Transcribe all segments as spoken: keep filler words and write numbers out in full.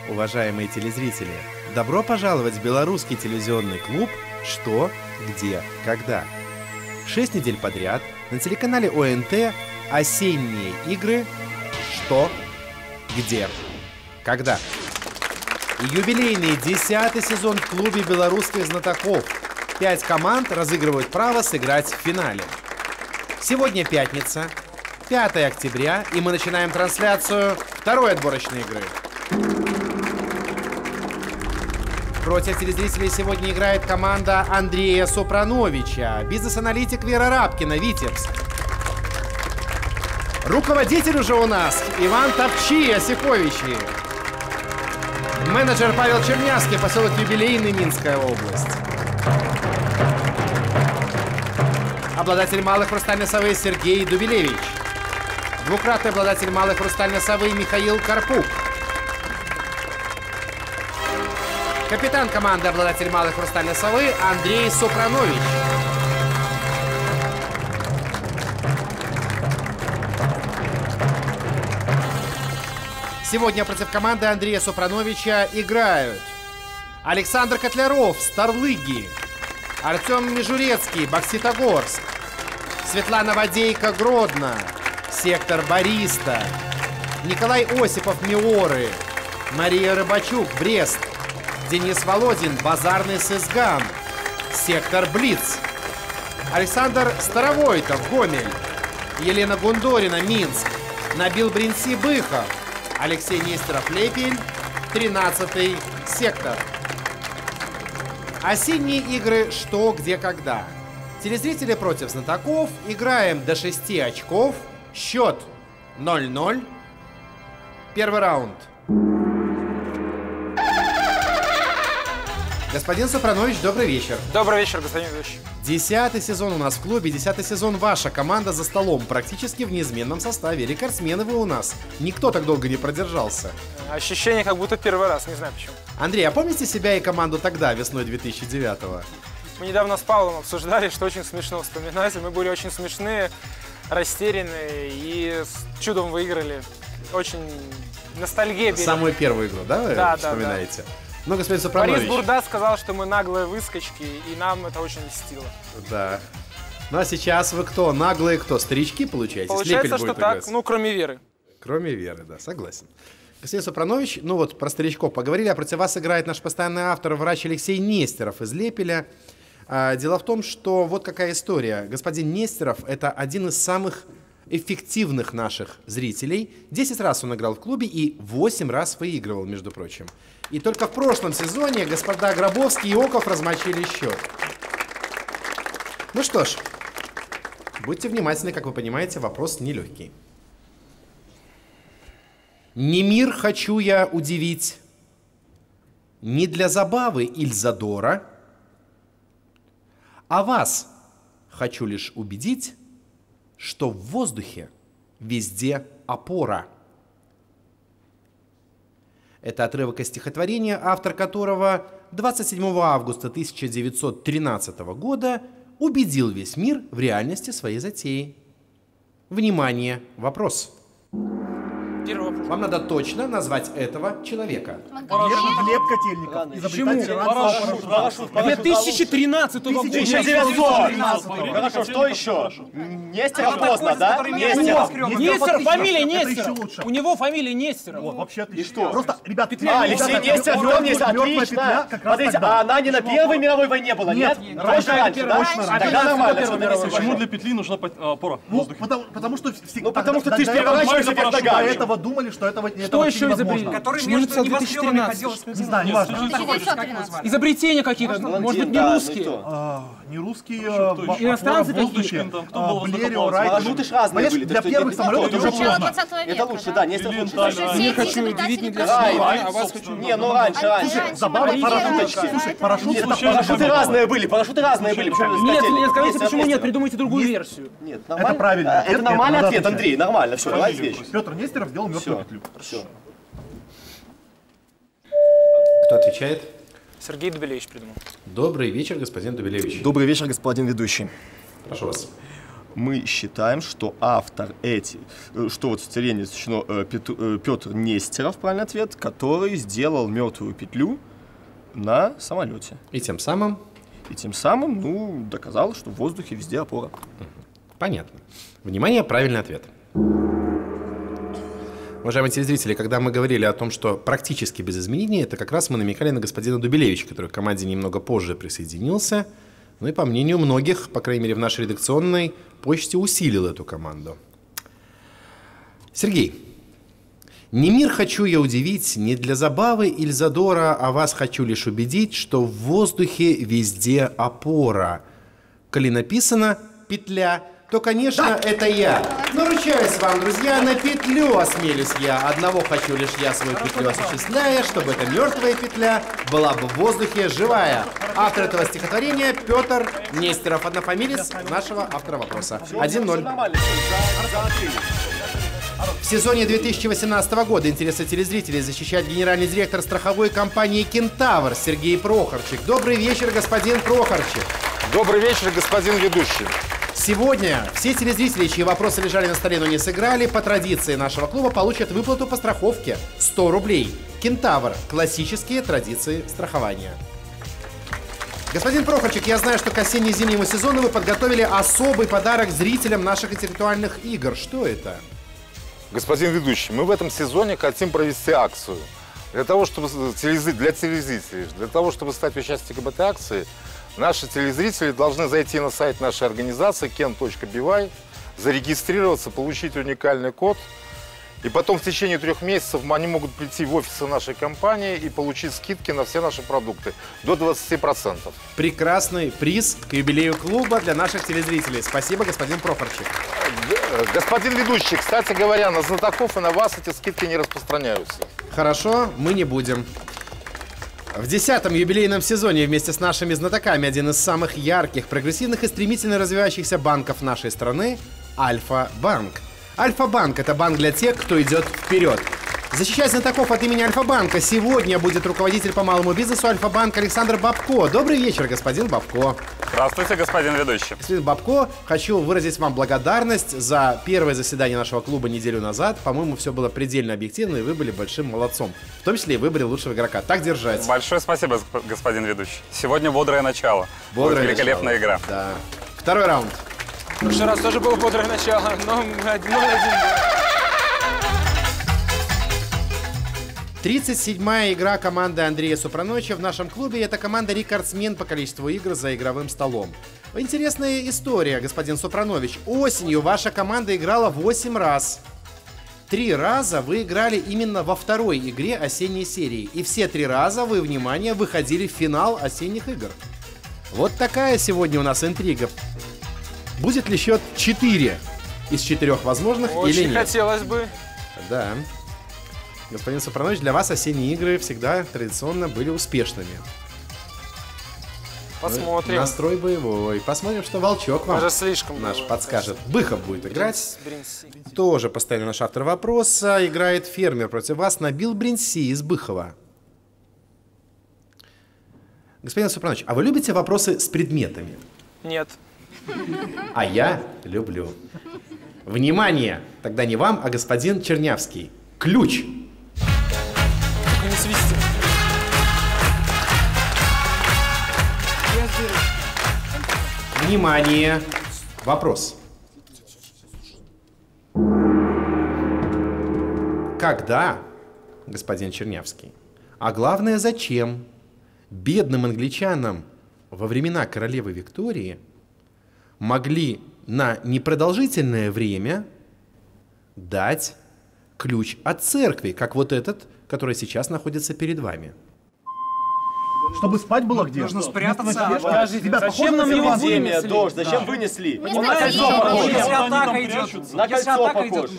уважаемые телезрители! Добро пожаловать в белорусский телевизионный клуб «Что, где, когда». Шесть недель подряд на телеканале О Н Т осенние игры «Что, где, когда». И юбилейный десятый сезон в клубе белорусских знатоков. Пять команд разыгрывают право сыграть в финале. Сегодня пятница, пятое октября, и мы начинаем трансляцию второй отборочной игры. Против телезрителей сегодня играет команда Андрея Супрановича, бизнес-аналитик Вера Рабкина, Витебск. Руководитель уже у нас Иван Топчи, Осиповичи. Менеджер Павел Чернявский, поселок Юбилейный, Минская область. Обладатель малой хрустальной совы Сергей Дубилевич. Двукратный обладатель малой хрустальной совы Михаил Карпук. Капитан команды, обладатель малой хрустальной совы Андрей Супранович. Сегодня против команды Андрея Супрановича играют Александр Котляров, Старлыги, Артем Межурецкий, Бокситогорск, Светлана Водейко, Гродно, сектор Бориста, Николай Осипов, Миоры, Мария Рыбачук, Брест, Денис Володин, Базарный Сызган, сектор Блиц, Александр Старовойтов, Гомель, Елена Гундорина, Минск, Набил Бринси, Быхов, Алексей Нестеров, Лепель, тринадцатый сектор. Осенние игры «Что, где, когда». Телезрители против знатоков. Играем до шести очков. Счет ноль-ноль. Первый раунд. Господин Супранович, добрый вечер. Добрый вечер, господин ведущий. Десятый сезон у нас в клубе, десятый сезон ваша команда за столом, практически в неизменном составе. Рекордсмены вы у нас. Никто так долго не продержался. Ощущение, как будто первый раз, не знаю почему. Андрей, а помните себя и команду тогда, весной две тысячи девятого? Мы недавно с Павлом обсуждали, что очень смешно вспоминать. Мы были очень смешные, растерянные и с чудом выиграли. Очень ностальгия берет. Самую первую игру, да, вы да, вспоминаете? Да, да. Ну, господин Супранович. Борис Бурда сказал, что мы наглые выскочки, и нам это очень льстило. Да. Ну, а сейчас вы кто? Наглые кто? Старички, получаете? Получается, что так, ну, кроме Веры. Кроме Веры, да, согласен. Господин Супранович, ну вот про старичков поговорили, а против вас играет наш постоянный автор, врач Алексей Нестеров из Лепеля. А, дело в том, что вот какая история. Господин Нестеров – это один из самых эффективных наших зрителей. Десять раз он играл в клубе и восемь раз выигрывал, между прочим. И только в прошлом сезоне господа Гробовский и Оков размочили счет. Ну что ж, будьте внимательны, как вы понимаете, вопрос нелегкий. Не мир хочу я удивить, не для забавы или задора, а вас хочу лишь убедить, что в воздухе везде опора. Это отрывок из стихотворения, автор которого двадцать седьмого августа тысяча девятьсот тринадцатого года убедил весь мир в реальности своей затеи. Внимание, вопрос. Первый вопрос. Вам надо точно назвать этого человека. Глеб Котельников. Изобретатель две тысячи тринадцатого года. тысяча девятьсот. Хорошо, что еще? Нестеров поздно, да? Нестеров. Нестеров, фамилия Нестеров. лучше. У него фамилия Нестеров. Вот, вообще отлично. И что? Просто, ребят, А, Алексей Нестеров, помните, отлично. Смотрите, а она не на Первой мировой войне была, нет? Раньше, раньше, да? Тогда нормально. Почему для петли нужна опора в воздухе? Потому что всегда... Ну, потому что ты ж переворачиваешься вверх До ногами. этого думали, что этого Что еще изобрели? Который Почему между написал две тысячи небоскребами ходил тринадцатый? Не знаю, не важно. Изобретения какие-то, может быть, не русские. А, не русские, Иностранцы в воздухе, какие-то? Кто был Блерио, воздухоплаватель? Райт. Маршруты ж разные Понимаешь, были. для так что первых это самолетов не уже то. поздно. Это лучше, да, Нестеров лучше. Не хочу удивить не для Ай, слова, ай, а вас хочу... Не, ну раньше, раньше. Забавно, парашюточки. Слушай, парашют Нет, это парашюты разные были, парашюты разные были. Нет, нет, скажите, почему нет, придумайте другую версию. Нет, нормально. Это правильно. Это Это нормальный надо ответ, отвечать. Андрей, нормально, все, давай отвечу. Петр Нестеров сделал мертвую Все, петлю. все. Кто отвечает? Сергей Дубилевич придумал. Добрый вечер, господин Дубилевич. Добрый вечер, господин ведущий. Прошу вас. мы считаем, что автор эти, что вот в стихотворении защищено Петр Нестеров, правильный ответ, который сделал мертвую петлю на самолете. И тем самым? И тем самым, ну, доказал, что в воздухе везде опора. Понятно. Внимание, правильный ответ. Уважаемые телезрители, когда мы говорили о том, что практически без изменений, это как раз мы намекали на господина Дубелевича, который к команде немного позже присоединился. Ну и по мнению многих, по крайней мере в нашей редакционной почте, усилил эту команду. Сергей. «Не мир хочу я удивить, не для забавы или задора, а вас хочу лишь убедить, что в воздухе везде опора. Коли написано «петля», то, конечно, да. это я. Но ручаюсь вам, друзья, на петлю осмелюсь я. Одного хочу лишь я свою петлю осуществляя, чтобы эта мертвая петля была бы в воздухе живая». Автор этого стихотворения Петр Нестеров, однофамилец нашего автора вопроса. один ноль. В сезоне две тысячи восемнадцатого года интересы телезрителей защищает генеральный директор страховой компании «Кентавр» Сергей Прохорчик. Добрый вечер, господин Прохорчик. Добрый вечер, господин ведущий. Сегодня все телезрители, чьи вопросы лежали на столе, но не сыграли, по традиции нашего клуба получат выплату по страховке сто рублей. «Кентавр» – классические традиции страхования. Господин Прохорчик, я знаю, что к осенне-зимнему сезону вы подготовили особый подарок зрителям наших интеллектуальных игр. Что это? Господин ведущий, мы в этом сезоне хотим провести акцию. Для того, чтобы для телезрителей, для того, чтобы стать участником этой акции, наши телезрители должны зайти на сайт нашей организации кен точка би вай, зарегистрироваться, получить уникальный код. И потом в течение трех месяцев они могут прийти в офисы нашей компании и получить скидки на все наши продукты до двадцати процентов. Прекрасный приз к юбилею клуба для наших телезрителей. Спасибо, господин Прохорчик. Господин ведущий, кстати говоря, на знатоков и на вас эти скидки не распространяются. Хорошо, мы не будем. В десятом юбилейном сезоне вместе с нашими знатоками один из самых ярких, прогрессивных и стремительно развивающихся банков нашей страны – Альфа-банк. Альфа-банк – это банк для тех, кто идет вперед. Защищать знатоков от имени Альфа-банка сегодня будет руководитель по малому бизнесу Альфа-банк Александр Бабко. Добрый вечер, господин Бабко. Здравствуйте, господин ведущий. Господин Бабко, хочу выразить вам благодарность за первое заседание нашего клуба неделю назад. По-моему, все было предельно объективно, и вы были большим молодцом. В том числе и выбрали лучшего игрока. Так держать. Большое спасибо, господин ведущий. Сегодня бодрое начало. Бодрое будет великолепная начало. игра. Да. Второй раунд. В прошлый раз тоже было бодрое начало, но один ноль. тридцать седьмая игра команды Андрея Супраноча в нашем клубе. Это команда рекордсмен по количеству игр за игровым столом. Интересная история, господин Супранович. Осенью ваша команда играла восемь раз. Три раза вы играли именно во второй игре осенней серии. И все три раза вы, внимание, выходили в финал осенних игр. Вот такая сегодня у нас интрига. Будет ли счет четыре из четырех возможных Очень или нет? Очень хотелось бы. Да. Господин Супранович, для вас осенние игры всегда традиционно были успешными. Посмотрим. Настрой боевой. Посмотрим, что Волчок вам Даже слишком наш было. подскажет. Быхов будет играть. Бринси. Тоже постоянно наш автор вопроса. Играет фермер против вас. Набил Бринси из Быхова. Господин Супранович, а вы любите вопросы с предметами? Нет. А я люблю. Внимание! Тогда не вам, а господин Чернявский. Ключ. Только не свисти. Внимание! Вопрос. Когда, господин Чернявский, а главное зачем, бедным англичанам во времена королевы Виктории могли на непродолжительное время дать ключ от церкви, как вот этот, который сейчас находится перед вами? Чтобы спать было где? Нужно спрятаться. Подождите, ребят, Зачем нам его эпидемия, дождь? Зачем вынесли? Не Он на знаю, кольцо похож. если атака идет. На кольцо похож.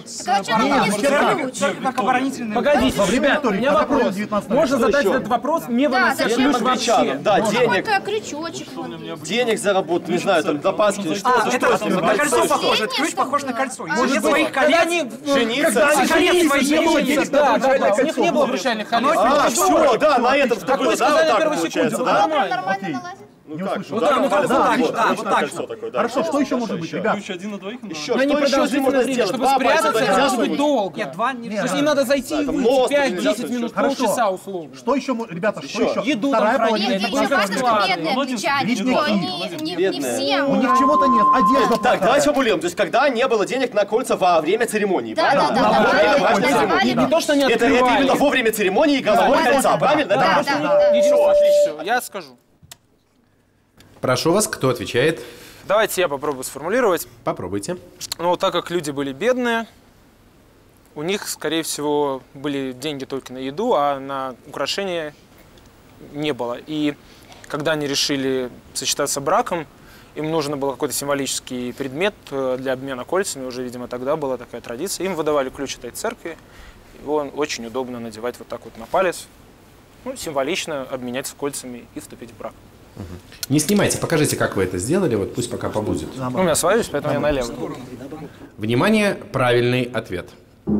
Как оборонительный. Погодите, Во время ребят, у Виктории, меня когда вопрос. провели девятнадцатый Можно век. задать Что этот еще? вопрос, не Да, вынося зачем ключ вообще? англичанам? Да, денег. Какой-то крючочек. Денег заработать, не знаю, там, до Пасхи или что. А, За это что? на За кольцо кольцо, похоже. что? Этот ключ похож на кольцо. А, Нет своих Когда колец. они, Жениться? когда они Жениться, женились, не было денег, да, да, да, да, у них кольцо не было было. обручальных Оно колец. А, это все, да, на этом что Как было, вы да, сказали вот на так первой получается, секунде, да? Нормально Окей. налазит. Не как? услышал. Ну да, ну как, да, вот так, вот, да, вот вот так. так. Кольцо такое, да. Хорошо, что еще может быть, ребят? Ключ один на двоих надо. Еще, Но они что еще продолжительно можно время, сделать? чтобы Два пальца спрятаться, это завязывать. может быть долго. Нет, два не Нет, То есть да. им надо зайти Да, и там выйти мост пять-десять завязывать, минут, Хорошо. полчаса условно. Что еще, мо- ребята, что Еще. еще? Еду там Вторая проводить. половина. Евгений, Евгений, важно, что Ладно, бедные молодец, отмечали, Евгений, что Евгений. не, не, не Бедные. все. У них чего-то нет, одежда Так, плохая. давайте популируем. То есть, когда не было денег на кольца во время церемонии, Да, правильно? да, да, да, Во да, время да, важной да, церемонии. да. Не то, что они Это, это открывали. именно во время церемонии головой Да, да, кольца, да, правильно? да, Да, да, да. Все, отлично. Я скажу. Прошу вас, кто отвечает? Давайте я попробую сформулировать. Попробуйте. Ну, так как люди были бедные, у них, скорее всего, были деньги только на еду, а на украшения не было. И когда они решили сочетаться браком, им нужно был какой-то символический предмет для обмена кольцами, уже, видимо, тогда была такая традиция. Им выдавали ключ этой церкви, его очень удобно надевать вот так вот на палец, ну, символично обменяться кольцами и вступить в брак. Не снимайте, покажите, как вы это сделали, вот пусть пока побудет. Ну, у меня свалюсь, поэтому я налево. Внимание, правильный ответ.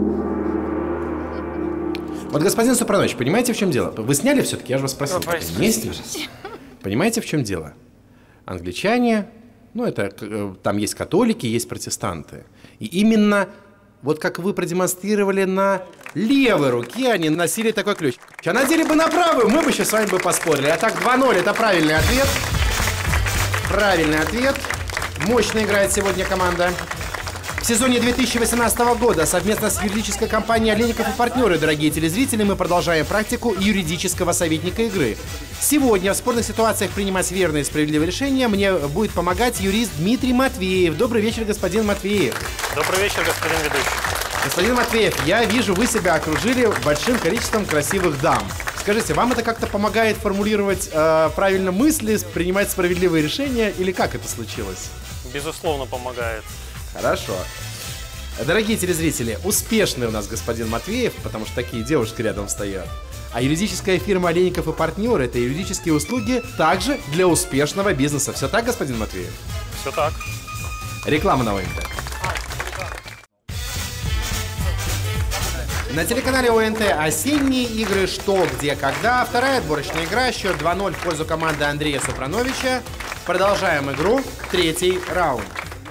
Вот, господин Супранович, понимаете, в чем дело? Вы сняли все-таки, я же вас спросил. Ну, простите. Вместе? Понимаете, в чем дело? Англичане, ну, это э, там есть католики, есть протестанты. И именно вот как вы продемонстрировали на левой руке, они носили такой ключ. А надели бы на правую, мы бы сейчас с вами бы поспорили. А так два ноль, это правильный ответ. Правильный ответ. Мощно играет сегодня команда. В сезоне две тысячи восемнадцатого года совместно с юридической компанией «Олейников и партнеры», дорогие телезрители, мы продолжаем практику юридического советника игры. Сегодня в спорных ситуациях принимать верные и справедливые решения мне будет помогать юрист Дмитрий Матвеев. Добрый вечер, господин Матвеев. Добрый вечер, господин ведущий. Господин Матвеев, я вижу, вы себя окружили большим количеством красивых дам. Скажите, вам это как-то помогает формулировать э, правильно мысли, принимать справедливые решения, или как это случилось? Безусловно, помогает. Хорошо. Дорогие телезрители, успешный у нас господин Матвеев, потому что такие девушки рядом стоят. А юридическая фирма «Олейников и партнеры» — это юридические услуги также для успешного бизнеса. Все так, господин Матвеев? Все так. Реклама на ОНТ. На телеканале ОНТ осенние игры «Что, где, когда». Вторая отборочная игра. Счет два ноль в пользу команды Андрея Супрановича. Продолжаем игру. Третий раунд.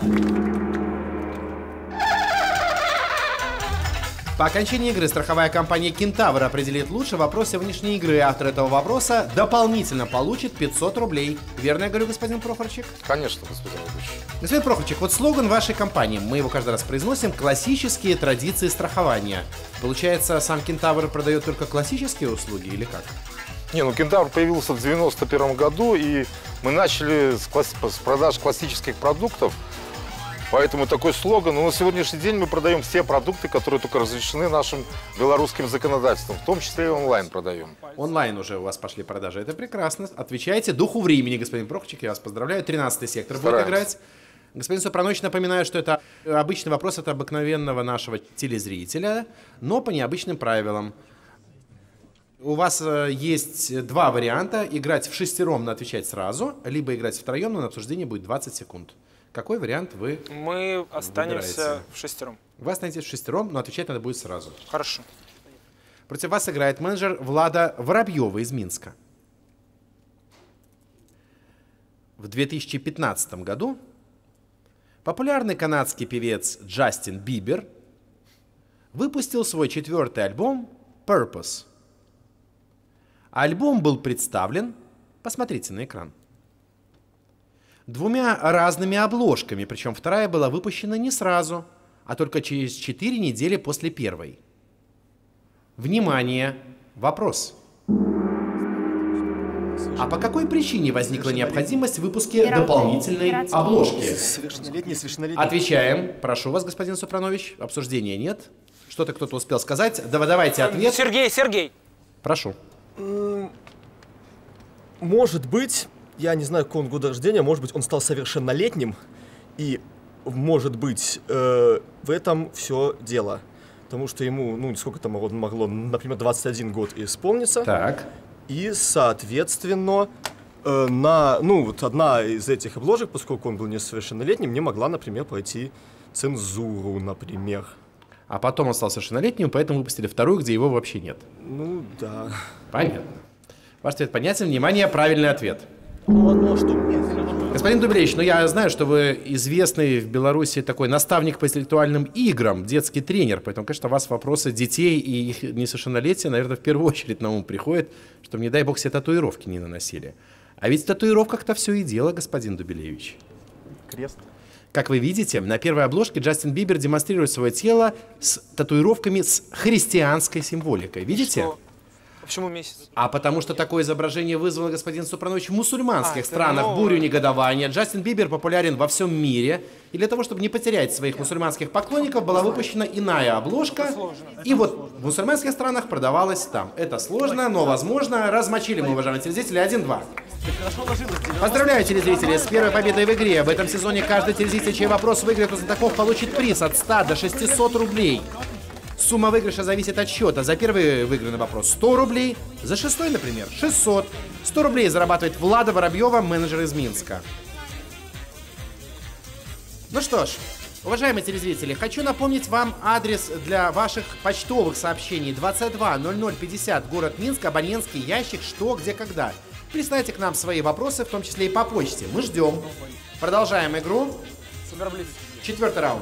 По окончании игры страховая компания «Кентавр» определит лучший вопрос сегодняшней игры. Автор этого вопроса дополнительно получит пятьсот рублей. Верно я говорю, господин Прохорчик? Конечно, господин ведущий. Господин Прохорчик, вот слоган вашей компании, мы его каждый раз произносим: «Классические традиции страхования». Получается, сам «Кентавр» продает только классические услуги или как? Не, ну «Кентавр» появился в девяносто первом году, и мы начали с, класс... с продаж классических продуктов. Поэтому такой слоган. Но на сегодняшний день мы продаем все продукты, которые только разрешены нашим белорусским законодательством. В том числе и онлайн продаем. Онлайн уже у вас пошли продажи. Это прекрасно. Отвечаете духу времени, господин Прохорчик. Я вас поздравляю. тринадцатый сектор Стараемся. будет играть. Господин Супранович, напоминаю, что это обычный вопрос от обыкновенного нашего телезрителя, но по необычным правилам. У вас э, есть два варианта. Играть в шестером, но отвечать сразу, либо играть втроем, но на обсуждение будет двадцать секунд. Какой вариант вы Мы останемся выбираете? в шестером. Вы останетесь в шестером, но отвечать надо будет сразу. Хорошо. Против вас играет менеджер Влада Воробьева из Минска. В две тысячи пятнадцатом году популярный канадский певец Джастин Бибер выпустил свой четвертый альбом «Purpose». Альбом был представлен, посмотрите на экран, двумя разными обложками, причем вторая была выпущена не сразу, а только через четыре недели после первой. Внимание! Вопрос. А по какой причине возникла необходимость в выпуске дополнительной обложки? Совершеннолетний, совершеннолетний. Отвечаем. Прошу вас, господин Супранович. Обсуждения нет. Что-то кто-то успел сказать. Да, давайте ответ. Сергей, Сергей! Прошу. Может быть, я не знаю, какого он года рождения, может быть, он стал совершеннолетним, и, может быть, э, в этом все дело. Потому что ему, ну, сколько там могло, например, двадцать один год исполниться. Так. И, соответственно, э, на, ну, вот одна из этих обложек, поскольку он был несовершеннолетним, не могла, например, пройти цензуру, например. А потом он стал совершеннолетним, поэтому выпустили вторую, где его вообще нет. Ну, да. Понятно. Ваш ответ понятен. Внимание, правильный ответ. Ну, ну а что? Нет, Господин Дубелевич, ну я знаю, что вы известный в Беларуси такой наставник по интеллектуальным играм, детский тренер, поэтому, конечно, у вас вопросы детей и их несовершеннолетия, наверное, в первую очередь на ум приходит, чтобы, не дай бог, все татуировки не наносили. А ведь в татуировках-то все и дело, господин Дубелевич. Крест. Как вы видите, на первой обложке Джастин Бибер демонстрирует свое тело с татуировками с христианской символикой. Видите? Что? Почему месяц? А потому что такое изображение вызвало, господин Супранович, в мусульманских А, это странах новое. бурю негодования. Джастин Бибер популярен во всем мире. И для того, чтобы не потерять своих мусульманских поклонников, была выпущена иная обложка. И вот в мусульманских странах продавалась там. Это сложно, но возможно. Размочили мы, уважаемые телезрители, один-два. Поздравляю, телезрители, с первой победой в игре. В этом сезоне каждый телезритель, чей вопрос выиграет у знатоков, получит приз от ста до шестисот рублей. Сумма выигрыша зависит от счета. За первый выигранный вопрос сто рублей, за шестой, например, шестьсот. сто рублей зарабатывает Влада Воробьева, менеджер из Минска. Ну что ж, уважаемые телезрители, хочу напомнить вам адрес для ваших почтовых сообщений. двадцать два ноль ноль пятьдесят, город Минск, абонентский ящик, что, где, когда. Присылайте к нам свои вопросы, в том числе и по почте. Мы ждем. Продолжаем игру. Суперблиц. Четвертый раунд.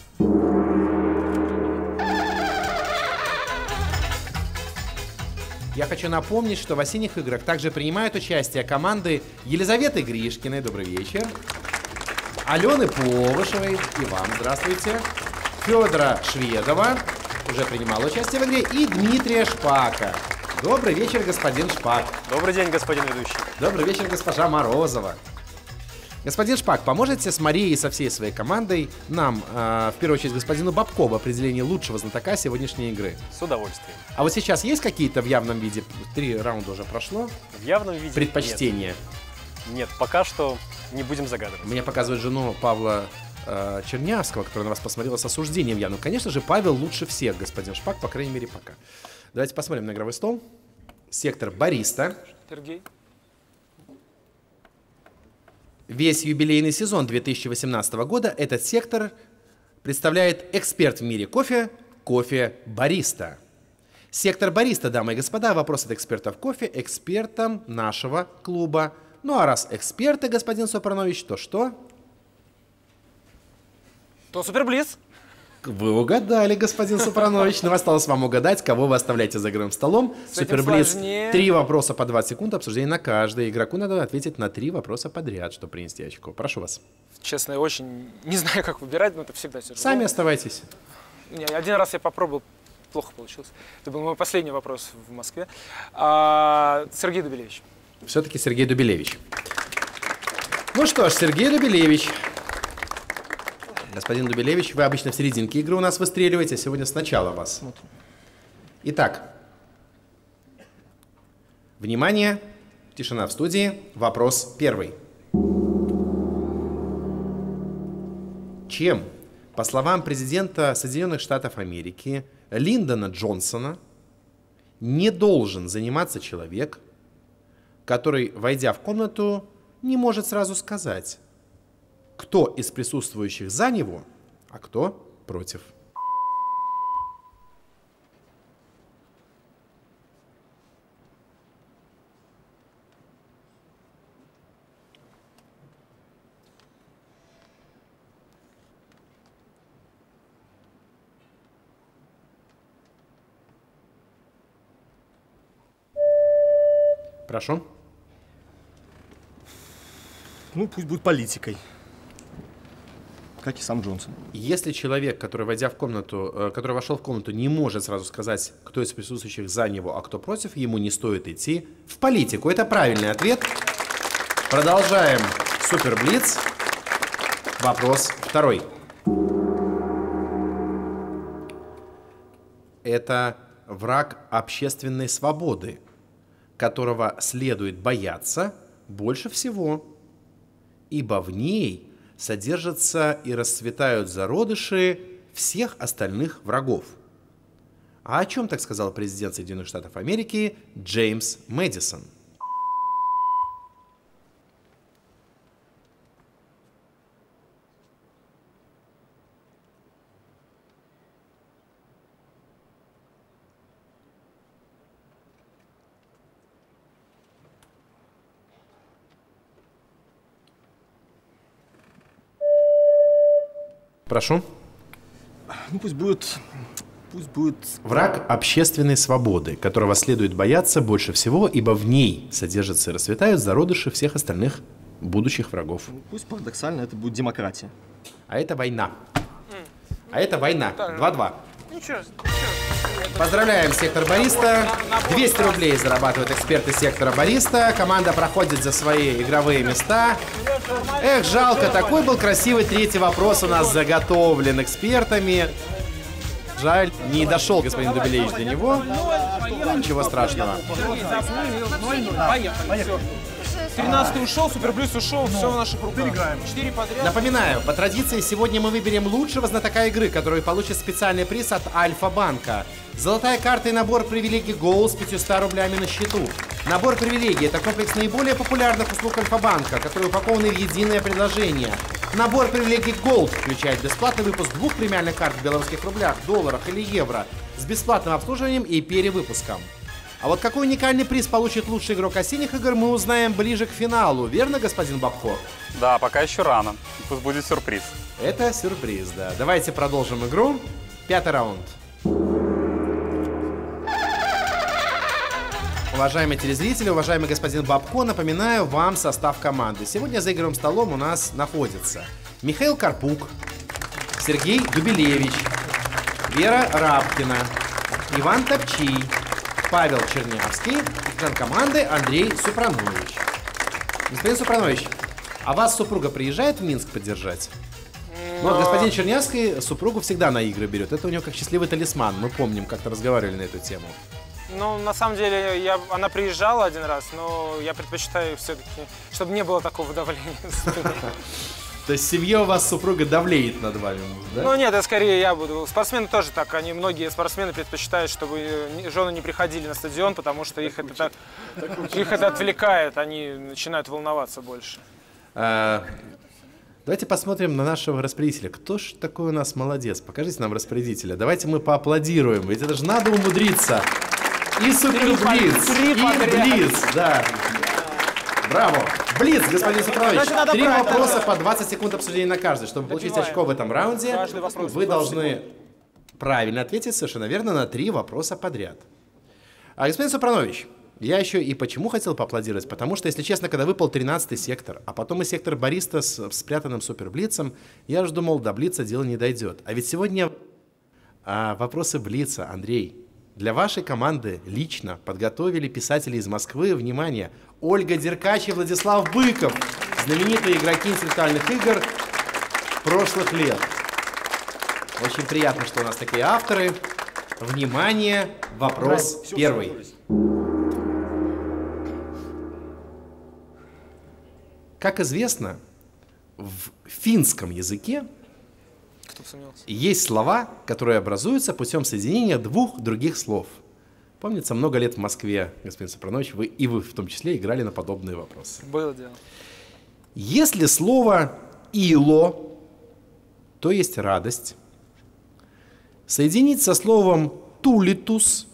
Я хочу напомнить, что в осенних играх также принимают участие команды Елизаветы Гришкиной, добрый вечер, Алены Повышевой, и вам здравствуйте, Федора Шведова, уже принимал участие в игре, и Дмитрия Шпака. Добрый вечер, господин Шпак. Добрый день, господин ведущий. Добрый вечер, госпожа Морозова. Господин Шпак, поможете с Марией и со всей своей командой нам, э, в первую очередь, господину Бабко в определении лучшего знатока сегодняшней игры? С удовольствием. А вот сейчас есть какие-то в явном виде, три раунда уже прошло, В явном виде предпочтения? Нет, нет, пока что не будем загадывать. Мне показывает жену Павла э, Чернявского, которая на вас посмотрела с осуждением явным. Конечно же, Павел лучше всех, господин Шпак, по крайней мере, пока. Давайте посмотрим на игровой стол. Сектор бариста. Сергей. Весь юбилейный сезон две тысячи восемнадцатого года этот сектор представляет эксперт в мире кофе, кофе бариста. Сектор бариста, дамы и господа, вопрос от экспертов кофе, экспертам нашего клуба. Ну а раз эксперты, господин Супранович, то что? То Суперблиц. Вы угадали, господин Супранович. Но осталось вам угадать, кого вы оставляете за игровым столом. С этим Суперблиц. сложнее. Три вопроса по двадцать секунд, обсуждение на каждый. Игроку надо ответить на три вопроса подряд, чтобы принести очко. Прошу вас. Честно, я очень не знаю, как выбирать, но это всегда тяжело. Сами оставайтесь. Не, один раз я попробовал, плохо получилось. Это был мой последний вопрос в Москве. А, Сергей Дубелевич. Все-таки Сергей Дубелевич. Ну что ж, Сергей Дубелевич. Господин Дубелевич, вы обычно в серединке игры у нас выстреливаете, а сегодня сначала вас. Итак. Внимание, тишина в студии. Вопрос первый. Чем, по словам президента Соединенных Штатов Америки Линдона Джонсона, не должен заниматься человек, который, войдя в комнату, не может сразу сказать, кто из присутствующих за него, а кто против? Прошу. Ну, пусть будет политикой. Как и сам Джонсон. Если человек, который, войдя в комнату, э, который вошел в комнату, не может сразу сказать, кто из присутствующих за него, а кто против, ему не стоит идти в политику. Это правильный ответ. Продолжаем Суперблиц. Вопрос второй. Это враг общественной свободы, которого следует бояться больше всего, ибо в ней содержатся и расцветают зародыши всех остальных врагов. А о чем так сказал президент Соединенных Штатов Америки Джеймс Мэдисон? прошу. Ну пусть будет... Пусть будет... Враг общественной свободы, которого следует бояться больше всего, ибо в ней содержатся и расцветают зародыши всех остальных будущих врагов. Пусть парадоксально это будет демократия. А это война. А это война. два-два. Ничего, ничего. Поздравляем сектор Бариста. двести рублей зарабатывают эксперты сектора Бариста. Команда проходит за свои игровые места. Эх, жалко, такой был красивый третий вопрос у нас заготовлен экспертами. Жаль, не дошел господин Дубелевич до него. Ну, ничего страшного. тринадцатый ушел, Суперблиц ушел, все в наших руках. четыре подряд. Напоминаю, по традиции сегодня мы выберем лучшего знатока игры, который получит специальный приз от Альфа-банка. Золотая карта и набор привилегий Gold с пятьюстами рублями на счету. Набор привилегий – это комплекс наиболее популярных услуг Альфа-банка, которые упакованы в единое предложение. Набор привилегий Gold включает бесплатный выпуск двух премиальных карт в белорусских рублях, долларах или евро с бесплатным обслуживанием и перевыпуском. А вот какой уникальный приз получит лучший игрок осенних игр, мы узнаем ближе к финалу. Верно, господин Бабко? Да, пока еще рано. Пусть будет сюрприз. Это сюрприз, да. Давайте продолжим игру. Пятый раунд. Уважаемые телезрители, уважаемый господин Бабко, напоминаю вам состав команды. Сегодня за игровым столом у нас находится Михаил Карпук, Сергей Дубелевич, Вера Рабкина, Иван Топчий, Павел Чернявский и член команды Андрей Супранович. Господин Супранович, а вас супруга приезжает в Минск поддержать? Ну, вот господин Чернявский супругу всегда на игры берет. Это у него как счастливый талисман. Мы помним, как-то разговаривали на эту тему. Ну, на самом деле, я, она приезжала один раз, но я предпочитаю все-таки, чтобы не было такого давления. То есть в семье у вас супруга давлеет над вами, да? Ну нет, это скорее я буду. Спортсмены тоже так. Они, многие спортсмены предпочитают, чтобы жены не приходили на стадион, потому что их это, так, их это отвлекает, они начинают волноваться больше. А, давайте посмотрим на нашего распорядителя. Кто ж такой у нас молодец? Покажите нам распорядителя. Давайте мы поаплодируем, ведь это же надо умудриться. И Суперблиц, и Блиц, да. Браво! Блиц, господин Супранович. Три вопроса по двадцать секунд обсуждения на каждый. Чтобы получить очко в этом раунде, вы должны правильно ответить совершенно верно на три вопроса подряд. А, господин Супранович, я еще и почему хотел поаплодировать? Потому что, если честно, когда выпал тринадцатый сектор, а потом и сектор Бариста с спрятанным Суперблицем, я уже думал, до Блица дело не дойдет. А ведь сегодня а, вопросы Блица, Андрей. Для вашей команды лично подготовили писатели из Москвы. Внимание! Ольга Деркач и Владислав Быков. Знаменитые игроки интеллектуальных игр прошлых лет. Очень приятно, что у нас такие авторы. Внимание! Вопрос все, первый. Все как известно, в финском языке есть слова, которые образуются путем соединения двух других слов. Помнится, много лет в Москве, господин Супранович, вы и вы в том числе играли на подобные вопросы. Было дело. Если слово «ило», то есть радость, соединить со словом «тулитус»,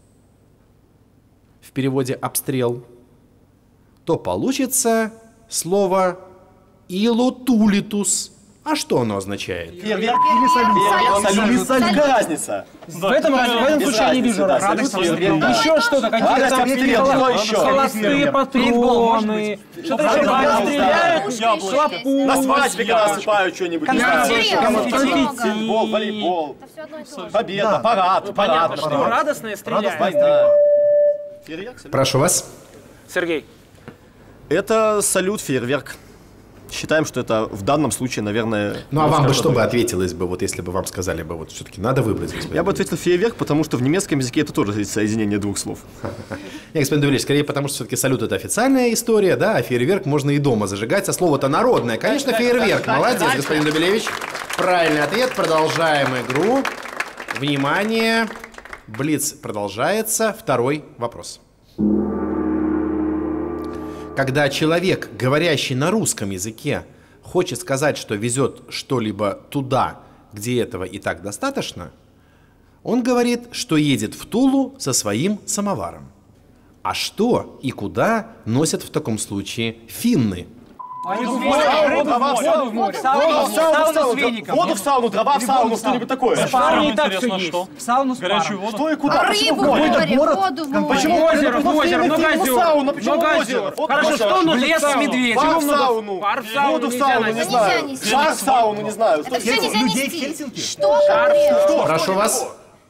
в переводе «обстрел», то получится слово «илотулитус». А что оно означает? Фейерверк или салют? Какая разница? В этом, в этом случае я не вижу радости. Еще что-то, какие-то холостые патроны. Что-то еще стреляют, шлапу. На свадьбе когда осыпают что-нибудь. Футбол, волейбол. Победа, парад. Понятно, что радостное стреляет. Прошу вас. Сергей. Это салют, фейерверк. Считаем, что это в данном случае, наверное... Ну, а вам бы что бы ответилось бы, вот если бы вам сказали бы, вот все-таки надо выбрать? Я бы ответил фейерверк, потому что в немецком языке это тоже соединение двух слов. Не, господин Дубелевич, скорее потому, что все-таки салют — это официальная история, да, а фейерверк можно и дома зажигать, а слово-то народное. Конечно, фейерверк. Молодец, господин Дубелевич. Правильный ответ. Продолжаем игру. Внимание. Блиц продолжается. Второй вопрос. Когда человек, говорящий на русском языке, хочет сказать, что везет что-либо туда, где этого и так достаточно, он говорит, что едет в Тулу со своим самоваром. А что и куда носят в таком случае финны? Воду в море, воду в море. Сауну с веником. Воду в сауну, дрова в сауну, что-нибудь такое. В сауне и так все есть. В сауну с Горячую паром. воду. Что и куда? Рыбу в море, воду в море. Почему Озеро, в озеро, много озер. Почему Много озеро? озер. Хорошо, что нужно? Лес с медведем. Пар в сауну. Пар в сауну Воду в нельзя сауну, не носить. знаю. Нельзя нести. Шар в сауну, не знаю. Это все нельзя Людей в нести. Хельсинки? Что конкретно? Прошу вас.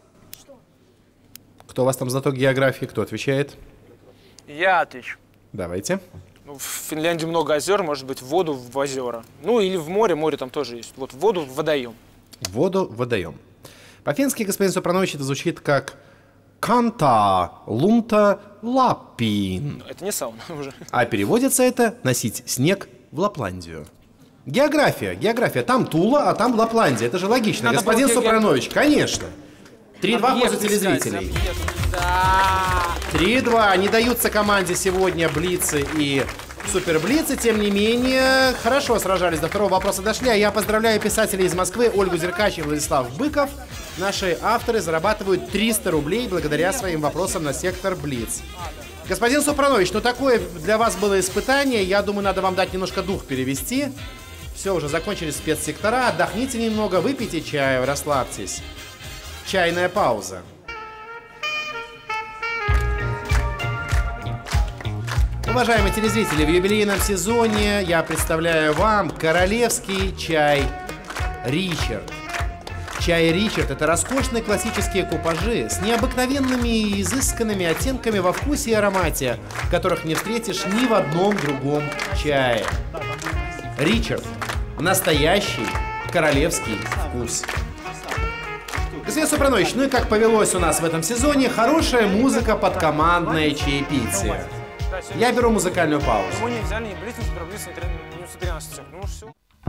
Кто у вас там знаток географии? Кто отвечает? Я отвечу. Давайте. Ну, в Финляндии много озер, может быть, в воду в озера. Ну, или в море, море там тоже есть. Вот в воду в водоем. Воду водоем. По-фински, господин Супранович, это звучит как «канта лунта лапин». Это не сауна уже. А переводится это «носить снег в Лапландию». География, география. Там Тула, а там Лапландия. Это же логично. Надо Господин было ге- Супранович, конечно. три-два в пользу Объект искать, телезрителей. объект. Да. три-два. Не даются команде сегодня блицы и суперблицы. Тем не менее, хорошо сражались. До второго вопроса дошли. А я поздравляю писателей из Москвы Ольгу Зеркач и Владислав Быков. Наши авторы зарабатывают триста рублей благодаря своим вопросам на сектор Блиц. Господин Супранович, ну такое для вас было испытание. Я думаю, надо вам дать немножко дух перевести. Все, уже закончились спецсектора. Отдохните немного, выпейте чаю, расслабьтесь. Чайная пауза. Уважаемые телезрители, в юбилейном сезоне я представляю вам королевский чай Ричард. Чай Ричард – это роскошные классические купажи с необыкновенными и изысканными оттенками во вкусе и аромате, которых не встретишь ни в одном другом чае. Ричард – настоящий королевский вкус. Господин Супранович, ну и как повелось у нас в этом сезоне, хорошая музыка под командное чаепитие. Я беру музыкальную паузу. Мы не взяли ни блиц, ни суперблиц, ни тринадцать. Ну, все.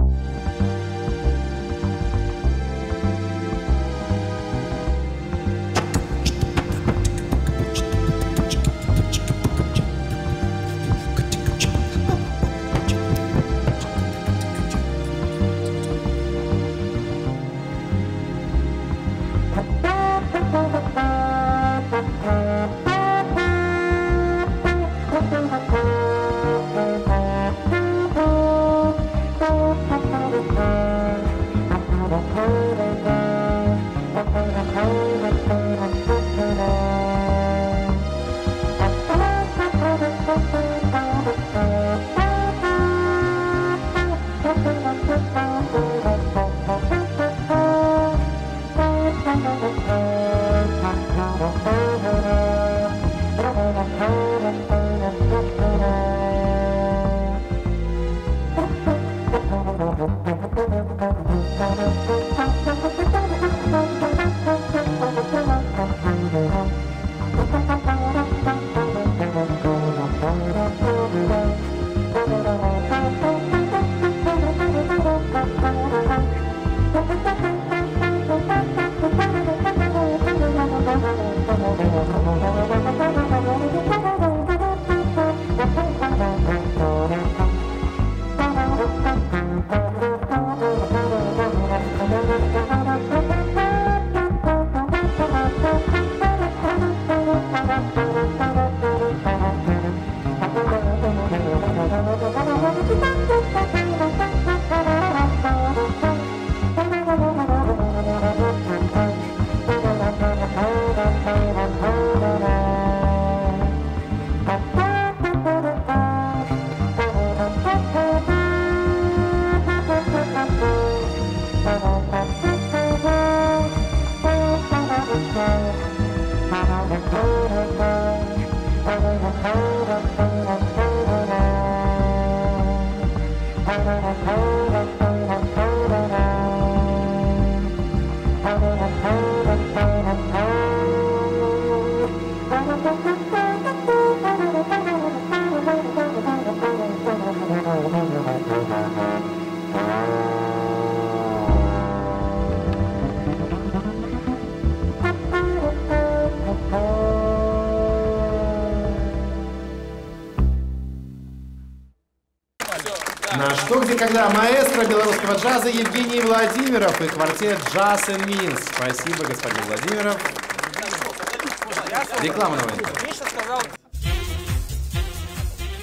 На «Что, где, когда» маэстро белорусского джаза Евгений Владимиров и квартет «Джаз энд Минс». Спасибо, господин Владимиров. Реклама на войне.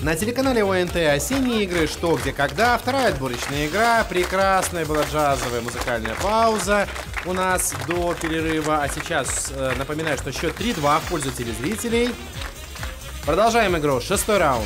На телеканале О Н Т осенние игры «Что, где, когда». Вторая отборочная игра. Прекрасная была джазовая музыкальная пауза у нас до перерыва. А сейчас э, напоминаю, что счет три-два в пользу телезрителей. Продолжаем игру. Шестой раунд.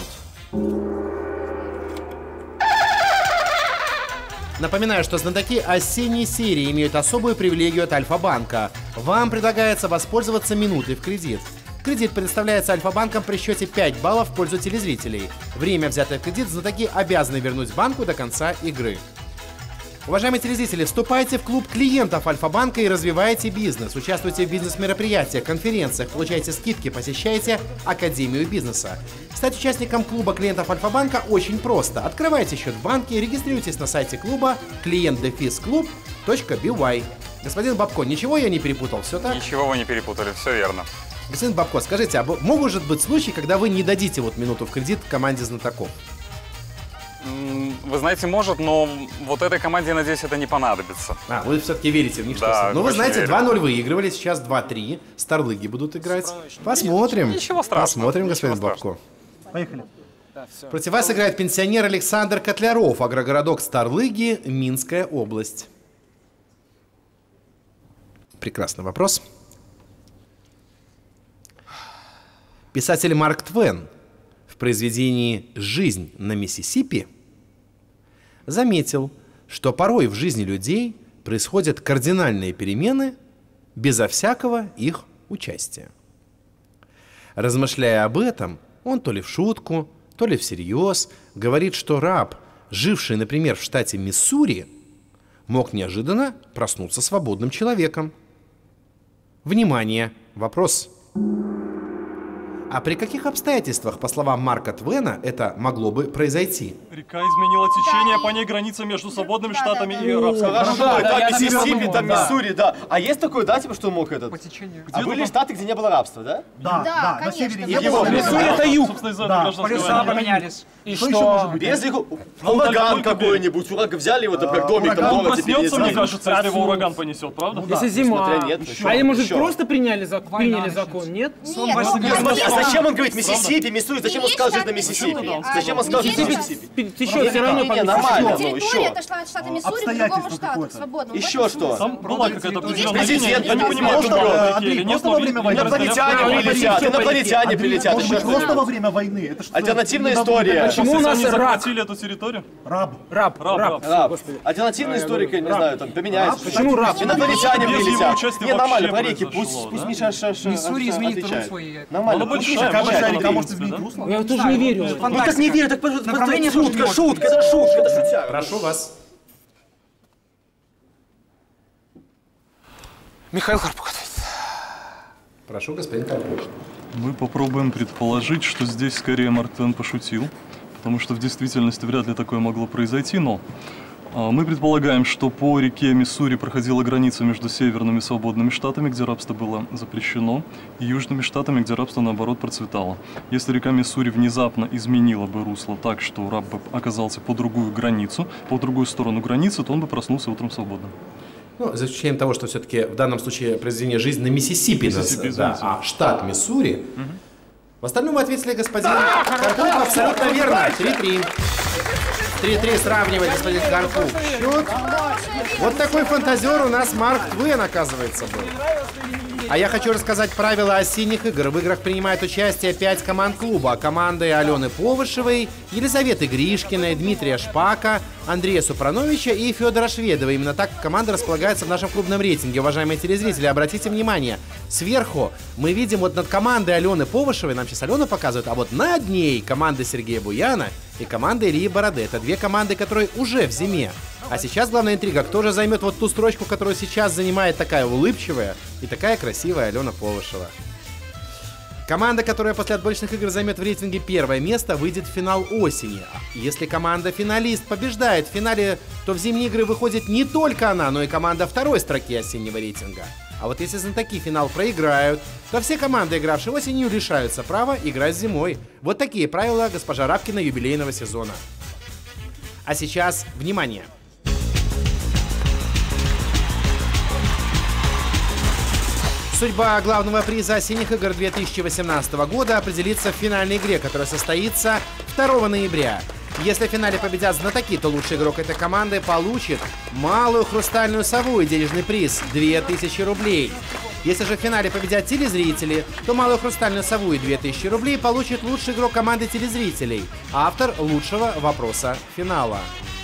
Напоминаю, что знатоки осенней серии имеют особую привилегию от Альфа-банка. Вам предлагается воспользоваться минутой в кредит. Кредит предоставляется Альфа-банком при счете пять баллов в пользу телезрителей. Время, взятое в кредит, знатоки обязаны вернуть банку до конца игры. Уважаемые телезрители, вступайте в клуб клиентов Альфа-банка и развивайте бизнес. Участвуйте в бизнес-мероприятиях, конференциях, получайте скидки, посещайте Академию бизнеса. Стать участником клуба клиентов Альфа-банка очень просто. Открывайте счет в банке, регистрируйтесь на сайте клуба клиент дефис клуб точка би уай. Господин Бабко, ничего я не перепутал, все так? Ничего вы не перепутали, все верно. Господин Бабко, скажите, а могут быть случаи, когда вы не дадите вот минуту в кредит команде знатоков? Вы знаете, может, но вот этой команде, надеюсь, это не понадобится. А, вы все-таки верите в них, да, что... Ну, вы знаете, верю. два-ноль выигрывали, сейчас два-три. Старлыги будут играть. Посмотрим. Ничего страшного. Посмотрим, Ничего господин страшного. Бабко. Поехали. Да, все. Против вас играет пенсионер Александр Котляров, агрогородок Старлыги, Минская область. Прекрасный вопрос. Писатель Марк Твен в произведении «Жизнь на Миссисипи» заметил, что порой в жизни людей происходят кардинальные перемены безо всякого их участия. Размышляя об этом, он то ли в шутку, то ли всерьез говорит, что раб, живший, например, в штате Миссури, мог неожиданно проснуться свободным человеком. Внимание! Вопрос. А при каких обстоятельствах, по словам Марка Твена, это могло бы произойти? Река изменила течение, по ней граница между свободными штатами и арабскими. Хорошо, Да, да, там я Миссисипи, думал, там да. Миссури, да. А есть такое, да, типа, что мог этот? По течению. А были штаты, где не было рабства, да? Да, Да, да, на конечно, севере да. не Его было. Миссури Да. это юг. Собственно, из-за Да, гражданской Полюса войны. поменялись. И Что еще что? может быть? Без их... Ну, Ураган только какой-нибудь, ураган взяли его, там, как домик, там, ураган Он дома тебе проснется, мне сразу. кажется, если его ураган понесет, правда? Если зима. Несмотря нет, еще, А или, может, еще. просто приняли закон, приняли закон, нет? Нет, Ну, смотри, а зачем он говорит Миссисипи, Миссури, зачем он сказал, что это Миссисипи? Зачем он сказал, что это Миссисипи? Ты что, все равно Не, не, помнишь? нормально. Территория, еще. это штат, штата Миссури, к Обстоятельства другому штату, какое-то. свободному. Еще что? Там была какая-то определенная Президент, линия, я не президент, понимаю, просто, что было э, в реке или Андрей, нет, просто но во время войны Инопланетяне Они прилетят, полетят. инопланетяне Андрей, прилетят, может еще быть, просто что-то. во время войны. Это что? Альтернативная это история. Почему у Если нас они рак? захватили эту территорию? Раб. Раб, Раб, раб. Раб. Господи. Альтернативная история, не знаю, там поменяется. Почему раб? Инопланетяне Без его прилетят. участия Не, нормально, вообще про реки, произошло, пусть, пусть да? Миша ша- ша- Миссури изменит отвечает. русло и- Нормально, Она пусть большая, Миша Какая большая большая река она может в изменить принципе, русло? Я тоже не верю. Ну так не верю, так просто Направление тоже шутка, может. шутка, это шутка, это шутя. Прошу вас. Михаил Карпук ответит. Прошу, господин Карпук. Мы попробуем предположить, что здесь скорее Марк Твен пошутил, потому что в действительности вряд ли такое могло произойти, но а, мы предполагаем, что по реке Миссури проходила граница между северными свободными штатами, где рабство было запрещено, и южными штатами, где рабство, наоборот, процветало. Если река Миссури внезапно изменила бы русло так, что раб бы оказался по другую границу, по другую сторону границы, то он бы проснулся утром свободным. Ну, за исключением того, что все-таки в данном случае произведение «Жизнь на Миссисипи», Миссисипи, да, извините. а штат Миссури. В остальном вы ответили, господин Карпук, абсолютно верно. три-три. три-три сравнивает господин Карпук счет. Вот такой фантазер у нас Марк Твен, оказывается, был. А я хочу рассказать правила осенних игр. В играх принимают участие пять команд клуба. Команды Алены Повышевой, Елизаветы Гришкиной, Дмитрия Шпака, Андрея Супрановича и Федора Шведова. Именно так команда располагается в нашем клубном рейтинге. Уважаемые телезрители, обратите внимание. Сверху мы видим вот над командой Алены Повышевой, нам сейчас Алена показывает, а вот над ней команда Сергея Буяна и команда Ильи Бороды. Это две команды, которые уже в зиме. А сейчас главная интрига, кто же займет вот ту строчку, которую сейчас занимает такая улыбчивая и такая красивая Алена Повышева. Команда, которая после отборочных игр займет в рейтинге первое место, выйдет в финал осени. Если команда-финалист побеждает в финале, то в зимние игры выходит не только она, но и команда второй строки осеннего рейтинга. А вот если знатоки финал проиграют, то все команды, игравшие осенью, лишаются права играть зимой. Вот такие правила госпожа Рабкина юбилейного сезона. А сейчас, внимание! Судьба главного приза осенних игр две тысячи восемнадцатого года определится в финальной игре, которая состоится второго ноября. Если в финале победят знатоки, то лучший игрок этой команды получит малую хрустальную сову и денежный приз – две тысячи рублей. Если же в финале победят телезрители, то малую хрустальную сову и две тысячи рублей получит лучший игрок команды телезрителей, автор лучшего вопроса финала.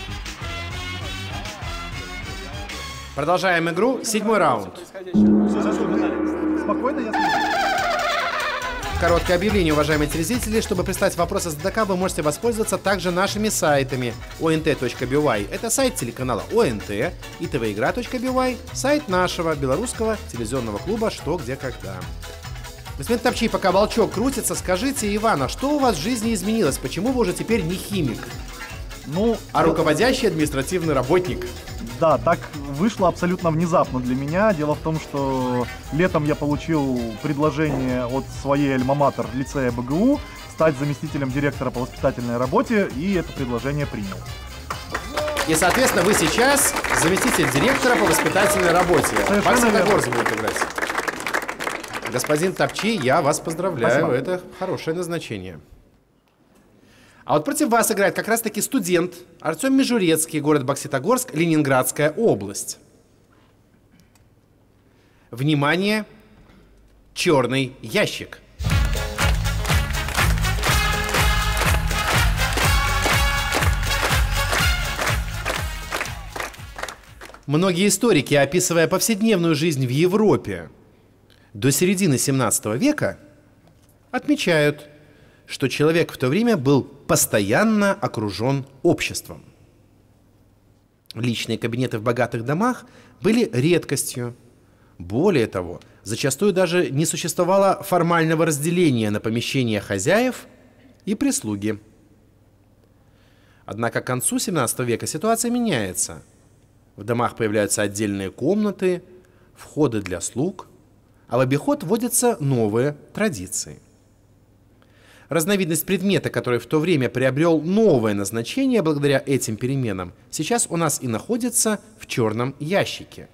Продолжаем игру. Седьмой раунд. Спокойно, я слышу. Короткое объявление, уважаемые телезрители. Чтобы прислать вопросы знатока, вы можете воспользоваться также нашими сайтами. о эн тэ точка би уай – это сайт телеканала о эн тэ, и тэ вэ игра точка би уай – сайт нашего белорусского телевизионного клуба «Что, где, когда». Господин Топчий, пока волчок крутится, скажите, Иван, а что у вас в жизни изменилось? Почему вы уже теперь не химик, Ну, а руководящий административный работник? да, так вышло абсолютно внезапно для меня. Дело в том, что летом я получил предложение от своей альма-матер лицея бэ гэ у стать заместителем директора по воспитательной работе, и это предложение принял. И, соответственно, вы сейчас заместитель директора по воспитательной работе. Вальс Святогорск будет играть. Господин Топчий, я вас поздравляю. Спасибо. Это хорошее назначение. А вот против вас играет как раз-таки студент Артем Межурецкий, город Бокситогорск, Ленинградская область. Внимание! Черный ящик. Многие историки, описывая повседневную жизнь в Европе до середины семнадцатого века, отмечают, что человек в то время был постоянно окружен обществом. Личные кабинеты в богатых домах были редкостью. Более того, зачастую даже не существовало формального разделения на помещения хозяев и прислуги. Однако к концу семнадцатого века ситуация меняется. В домах появляются отдельные комнаты, входы для слуг, а в обиход вводятся новые традиции. Разновидность предмета, который в то время приобрел новое назначение благодаря этим переменам, сейчас у нас и находится в черном ящике.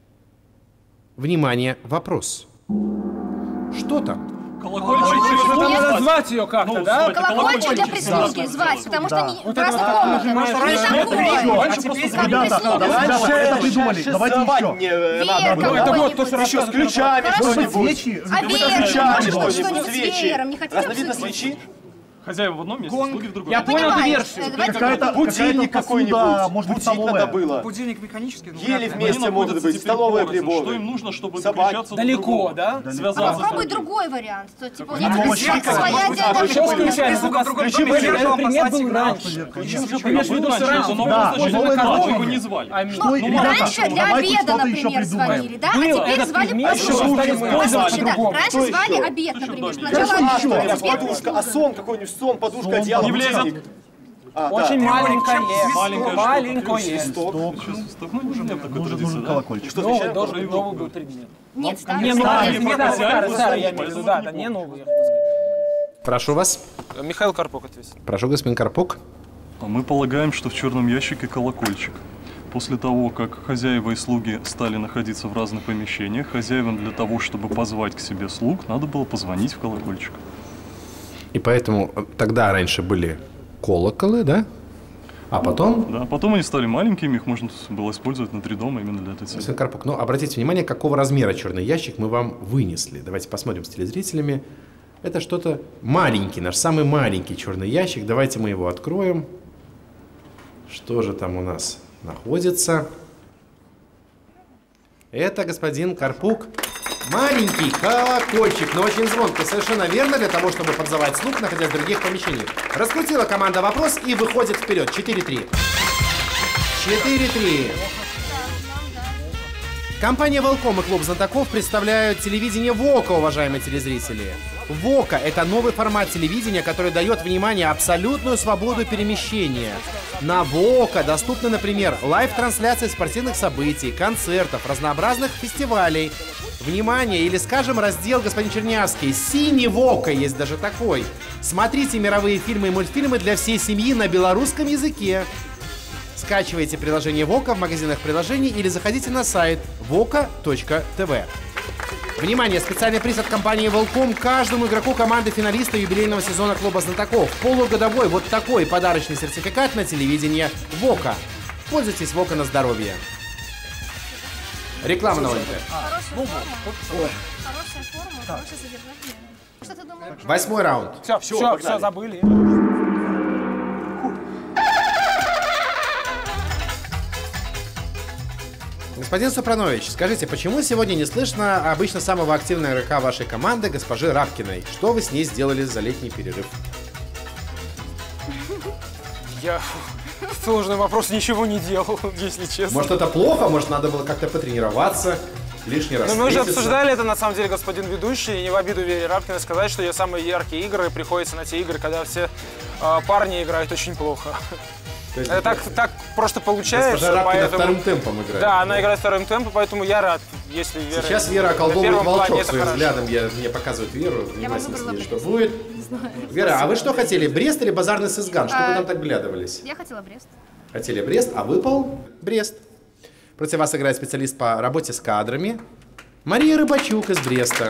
Внимание, вопрос. Что там? Колокольчик. Там надо назвать ее как-то, да? Колокольчик для прислуги звать, потому что не Вот просто это комната. вот, Не нажимаешь, такое. Ребята, ребята, это придумали. Давайте еще. Веер Ну, это вот то, что какой-нибудь. еще с ключами. Может быть, свечи? А веер, может быть, что-нибудь с веером. Не хотите Разновидность обсудить? свечи? Хозяева в одном месте, слуги в другом. Я понял эту Понимаешь, версию. давайте Какая-то Будильник какая-то посуда, какой-нибудь. может быть, Будить надо столовая. было. Будильник механический. ну, Ели вряд ли. вместе, Они может находятся быть, теперь столовые порознь. приборы. Что им нужно, чтобы Собаки. доключаться друг Далеко, другу? да? А Связаться. попробуй другой вариант. Что, типа, у Ну, них вообще, своя может быть, а, отдельная Что с прислуга. ключами? Ключи Ключи были, Этот предмет был раньше. Ключи уже Ты имеешь в виду, что раньше новое Да, назначение новое на назначение. кого? Его не звали. А, Что, ну, ребята, Раньше для давайте обеда, что-то еще например, придумаем. звонили, да? А Был теперь этот звали предмет, послушай, что стали использовать послушай, да. по-другому. Раньше Что звали еще? обед, Что например. еще? Сначала Что обед, еще? а теперь Подушка, а прислуга. сон какой-нибудь, сон, подушка, Сон, одеяло. Не влезет. будильник. А, Очень да. маленькое. Маленькое Маленькое. Свисток. Свисток, ну, уже нет такой Нужен, традиции, нужен да? колокольчик. Что Новый отвечаем? должен быть новый был предмет. Нет, Не старый. новый, старый. не старый, старый, старый, я имею в Поэтому виду, да, не да, не новый. Прошу вас. Михаил Карпук ответит. Прошу, господин Карпук. А мы полагаем, что в черном ящике колокольчик. После того, как хозяева и слуги стали находиться в разных помещениях, хозяевам для того, чтобы позвать к себе слуг, надо было позвонить в колокольчик. И поэтому тогда раньше были колоколы, да? А потом... Да, потом они стали маленькими, их можно было использовать внутри дома именно для этой цели. Господин Карпук, ну обратите внимание, какого размера черный ящик мы вам вынесли. Давайте посмотрим с телезрителями. Это что-то маленький, наш самый маленький черный ящик. Давайте мы его откроем. Что же там у нас находится? Это, господин Карпук, маленький колокольчик, но очень звонкий. Совершенно верно, для того, чтобы подзывать слуг, находясь в других помещениях. Раскрутила команда вопрос и выходит вперед. четыре три. четыре три. Компания «Волком» и клуб знатоков представляют телевидение ВОКа, уважаемые телезрители. ВОКа – это новый формат телевидения, который дает, внимание, абсолютную свободу перемещения. На ВОКа доступны, например, лайв-трансляции спортивных событий, концертов, разнообразных фестивалей. Внимание, или, скажем, раздел, господин Чернявский, «Синий ВОКа» есть даже такой. Смотрите мировые фильмы и мультфильмы для всей семьи на белорусском языке. Скачивайте приложение ВОКа в магазинах приложений или заходите на сайт вока точка тв. Внимание, специальный приз от компании Волком каждому игроку команды финалиста юбилейного сезона Клуба знатоков. Полугодовой вот такой подарочный сертификат на телевидение ВОКа. Пользуйтесь ВОКа на здоровье. Реклама на ОНТ. Хорошая форма. Хорошая форма, хорошее содержание. Что ты думаешь? Восьмой раунд. Все, все, все, все забыли. Господин Супранович, скажите, почему сегодня не слышно обычно самого активного игрока вашей команды, госпожи Рабкиной? Что вы с ней сделали за летний перерыв? Я в сложный вопрос ничего не делал, если честно. Может, это плохо? Может, надо было как-то потренироваться? Лишний раз. Но мы уже обсуждали это, на самом деле, господин ведущий, и не в обиду Вере Рабкиной сказать, что ее самые яркие игры приходятся на те игры, когда все э, парни играют очень плохо. Есть, это так, так просто получается. Госпожа Рабкина поэтому... вторым темпом играет. Да, она играет вторым темпом, поэтому я рад, если Вера... Сейчас Вера околдовывает волчок плане, своим взглядом. Я, мне показывает Веру. Внимательно следи, что будет. Вера, а вы что хотели, Брест или базарный Сызган? Что а, вы там так глядывались? Я хотела Брест. Хотели Брест, а выпал Брест. Против вас играет специалист по работе с кадрами Мария Рыбачук из Бреста.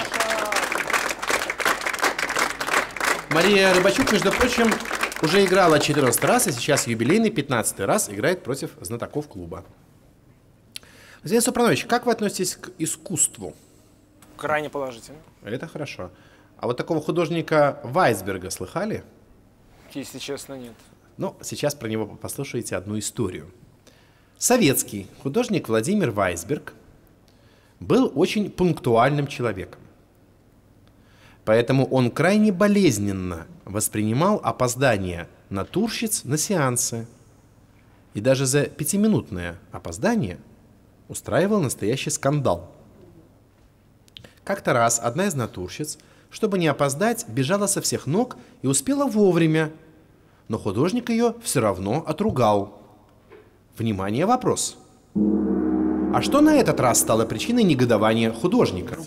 Мария Рыбачук, между прочим, уже играла четырнадцать раз, и сейчас юбилейный пятнадцатый раз играет против знатоков клуба. Господин Супранович, как вы относитесь к искусству? Крайне положительно. Это хорошо. А вот такого художника Вайсберга слыхали? Если честно, нет. Ну, сейчас про него послушайте одну историю. Советский художник Владимир Вайсберг был очень пунктуальным человеком. Поэтому он крайне болезненно воспринимал опоздание натурщиц на сеансы. И даже за пятиминутное опоздание устраивал настоящий скандал. Как-то раз одна из натурщиц, чтобы не опоздать, бежала со всех ног и успела вовремя. Но художник ее все равно отругал. Внимание, вопрос. А что на этот раз стало причиной негодования художника?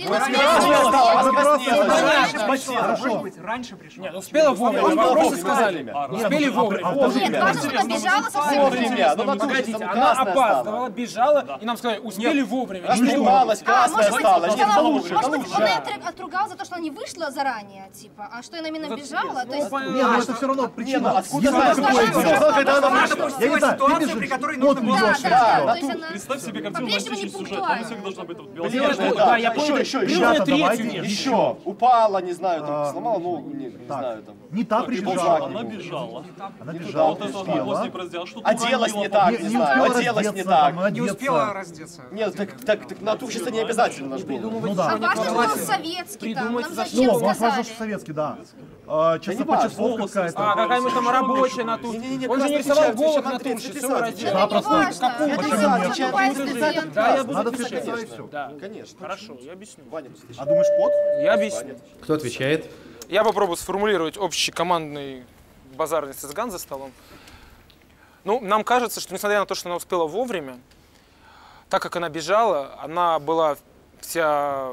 Раньше пришел. Нет, успела вовремя. Вопросы сказали. Успели вовремя. Нет, важно, что она бежала совсем вовремя. Погодите, она опаздывала, бежала, и нам сказали, успели вовремя. Расплевалась, красная стала. Нет, это лучше. Может быть, он ее отругал за то, что она не вышла заранее, типа, а что она именно бежала, то есть... Нет, но это все равно причина. Откуда она знает, когда она вышла? Я не знаю, ты бежишь, при которой вот нужно бежишь. Представь себе картину по-прежнему не пунктуально. должна быть Белоснежная, да, я понял. Еще, еще, еще. Еще. Упала, не знаю, там, сломала ногу, не знаю, там. Не та прибежала. Она бежала. Она бежала, Вот это успела. Оделась не так, не знаю, оделась не так. Не успела раздеться. Нет, так, так, так натурщица не обязательно наш был. Ну да. А важно, что он советский там, нам зачем Ну, важно, сказали? что советский, да. А, часопочасовка какая-то. А, какая-нибудь там рабочая натурщица. Он же не рисовал голых натурщиц. Это не важно. Это Почему? все покупает студент. Да, я буду Надо писать. писать, и все. Да. Конечно. Хорошо, я объясню. А думаешь, пот? Я объясню. Кто отвечает? Я попробую сформулировать общий командный базарный сызган за столом. Ну, нам кажется, что несмотря на то, что она успела вовремя, так как она бежала, она была вся,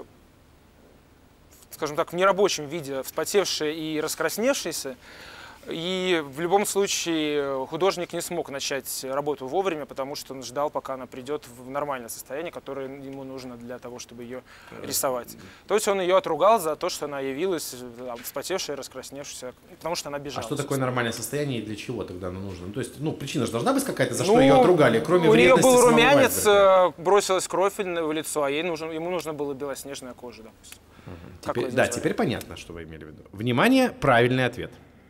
скажем так, в нерабочем виде, вспотевшая и раскрасневшаяся. И в любом случае художник не смог начать работу вовремя, потому что он ждал, пока она придет в нормальное состояние, которое ему нужно для того, чтобы ее рисовать. То есть он ее отругал за то, что она явилась вспотевшая, раскрасневшаяся, потому что она бежала. А что такое нормальное состояние и для чего тогда оно нужно? Ну, то есть, ну, причина же должна быть какая-то, за что ну, ее отругали, кроме у вредности. У нее был самого румянец, Вайсберга. бросилась кровь в лицо, а ей нужно, ему нужно было белоснежная кожа, допустим. Угу. Теперь, да, теперь понятно, что вы имели в виду. Внимание, правильный ответ.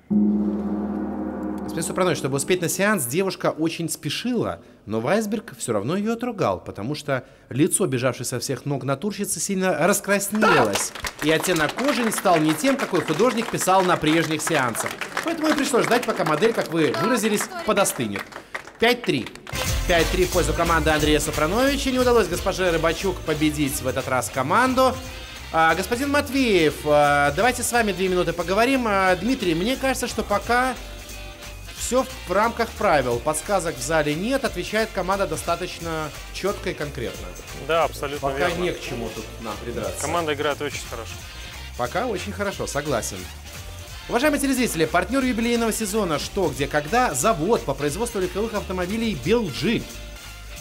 Господин Супранович, чтобы успеть на сеанс, девушка очень спешила, но Вайсберг все равно ее отругал, потому что лицо, бежавшей со всех ног натурщицы, сильно раскраснелось, и оттенок кожи стал не тем, какой художник писал на прежних сеансах. Поэтому и пришлось ждать, пока модель, как вы выразились, подостынет. пять три. пять три в пользу команды Андрея Супрановича. Не удалось госпоже Рыбачук победить в этот раз команду. А, господин Матвеев, а, давайте с вами две минуты поговорим. А, Дмитрий, мне кажется, что пока все в рамках правил. Подсказок в зале нет. Отвечает команда достаточно четко и конкретно. Да, абсолютно пока верно. Не к чему тут нам придраться. Команда играет очень хорошо. Пока очень хорошо, согласен. Уважаемые телезрители, партнер юбилейного сезона «Что, где, когда» завод по производству легковых автомобилей «Белджи».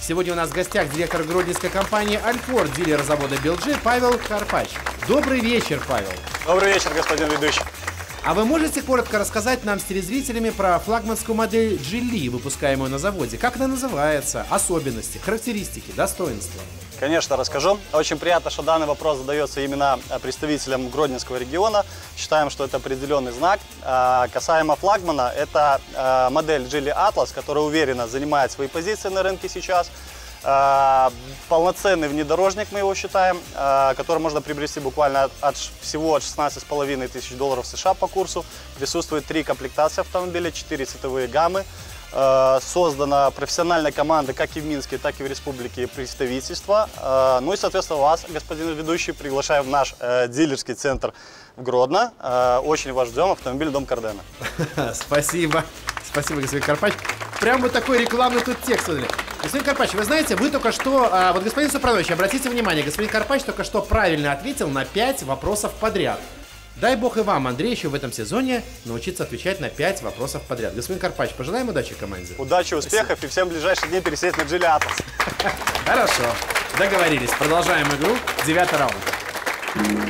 Сегодня у нас в гостях директор гродненской компании «Альфорд», дилер завода «Би Эл Джи» Павел Карпач. Добрый вечер, Павел. Добрый вечер, господин ведущий. А вы можете коротко рассказать нам с телезрителями про флагманскую модель Geely, выпускаемую на заводе? Как она называется? Особенности, характеристики, достоинства? Конечно, расскажу. Очень приятно, что данный вопрос задается именно представителям Гродненского региона. Считаем, что это определенный знак. Касаемо флагмана, это модель Geely Atlas, которая уверенно занимает свои позиции на рынке сейчас. Полноценный внедорожник, мы его считаем, который можно приобрести буквально от, от, всего от шестнадцати с половиной тысяч долларов США по курсу. Присутствует три комплектации автомобиля, четыре цветовые гаммы. Создана профессиональная команда как и в Минске, так и в республике представительства. Ну и, соответственно, вас, господин ведущий, приглашаем в наш дилерский центр в Гродно. Очень вас ждем, автомобиль Дом Кардена. Спасибо. Спасибо, господин Карпач. Прям вот такой рекламный тут текст. Господин Карпач, вы знаете, вы только что, а, вот господин Супранович, обратите внимание, господин Карпач только что правильно ответил на пять вопросов подряд. Дай бог и вам, Андрей, еще в этом сезоне научиться отвечать на пять вопросов подряд. Господин Карпач, пожелаем удачи команде. Удачи, успехов. Спасибо. И всем в ближайшие дни пересесть на Geely Atlas. Хорошо, договорились. Продолжаем игру. Девятый раунд.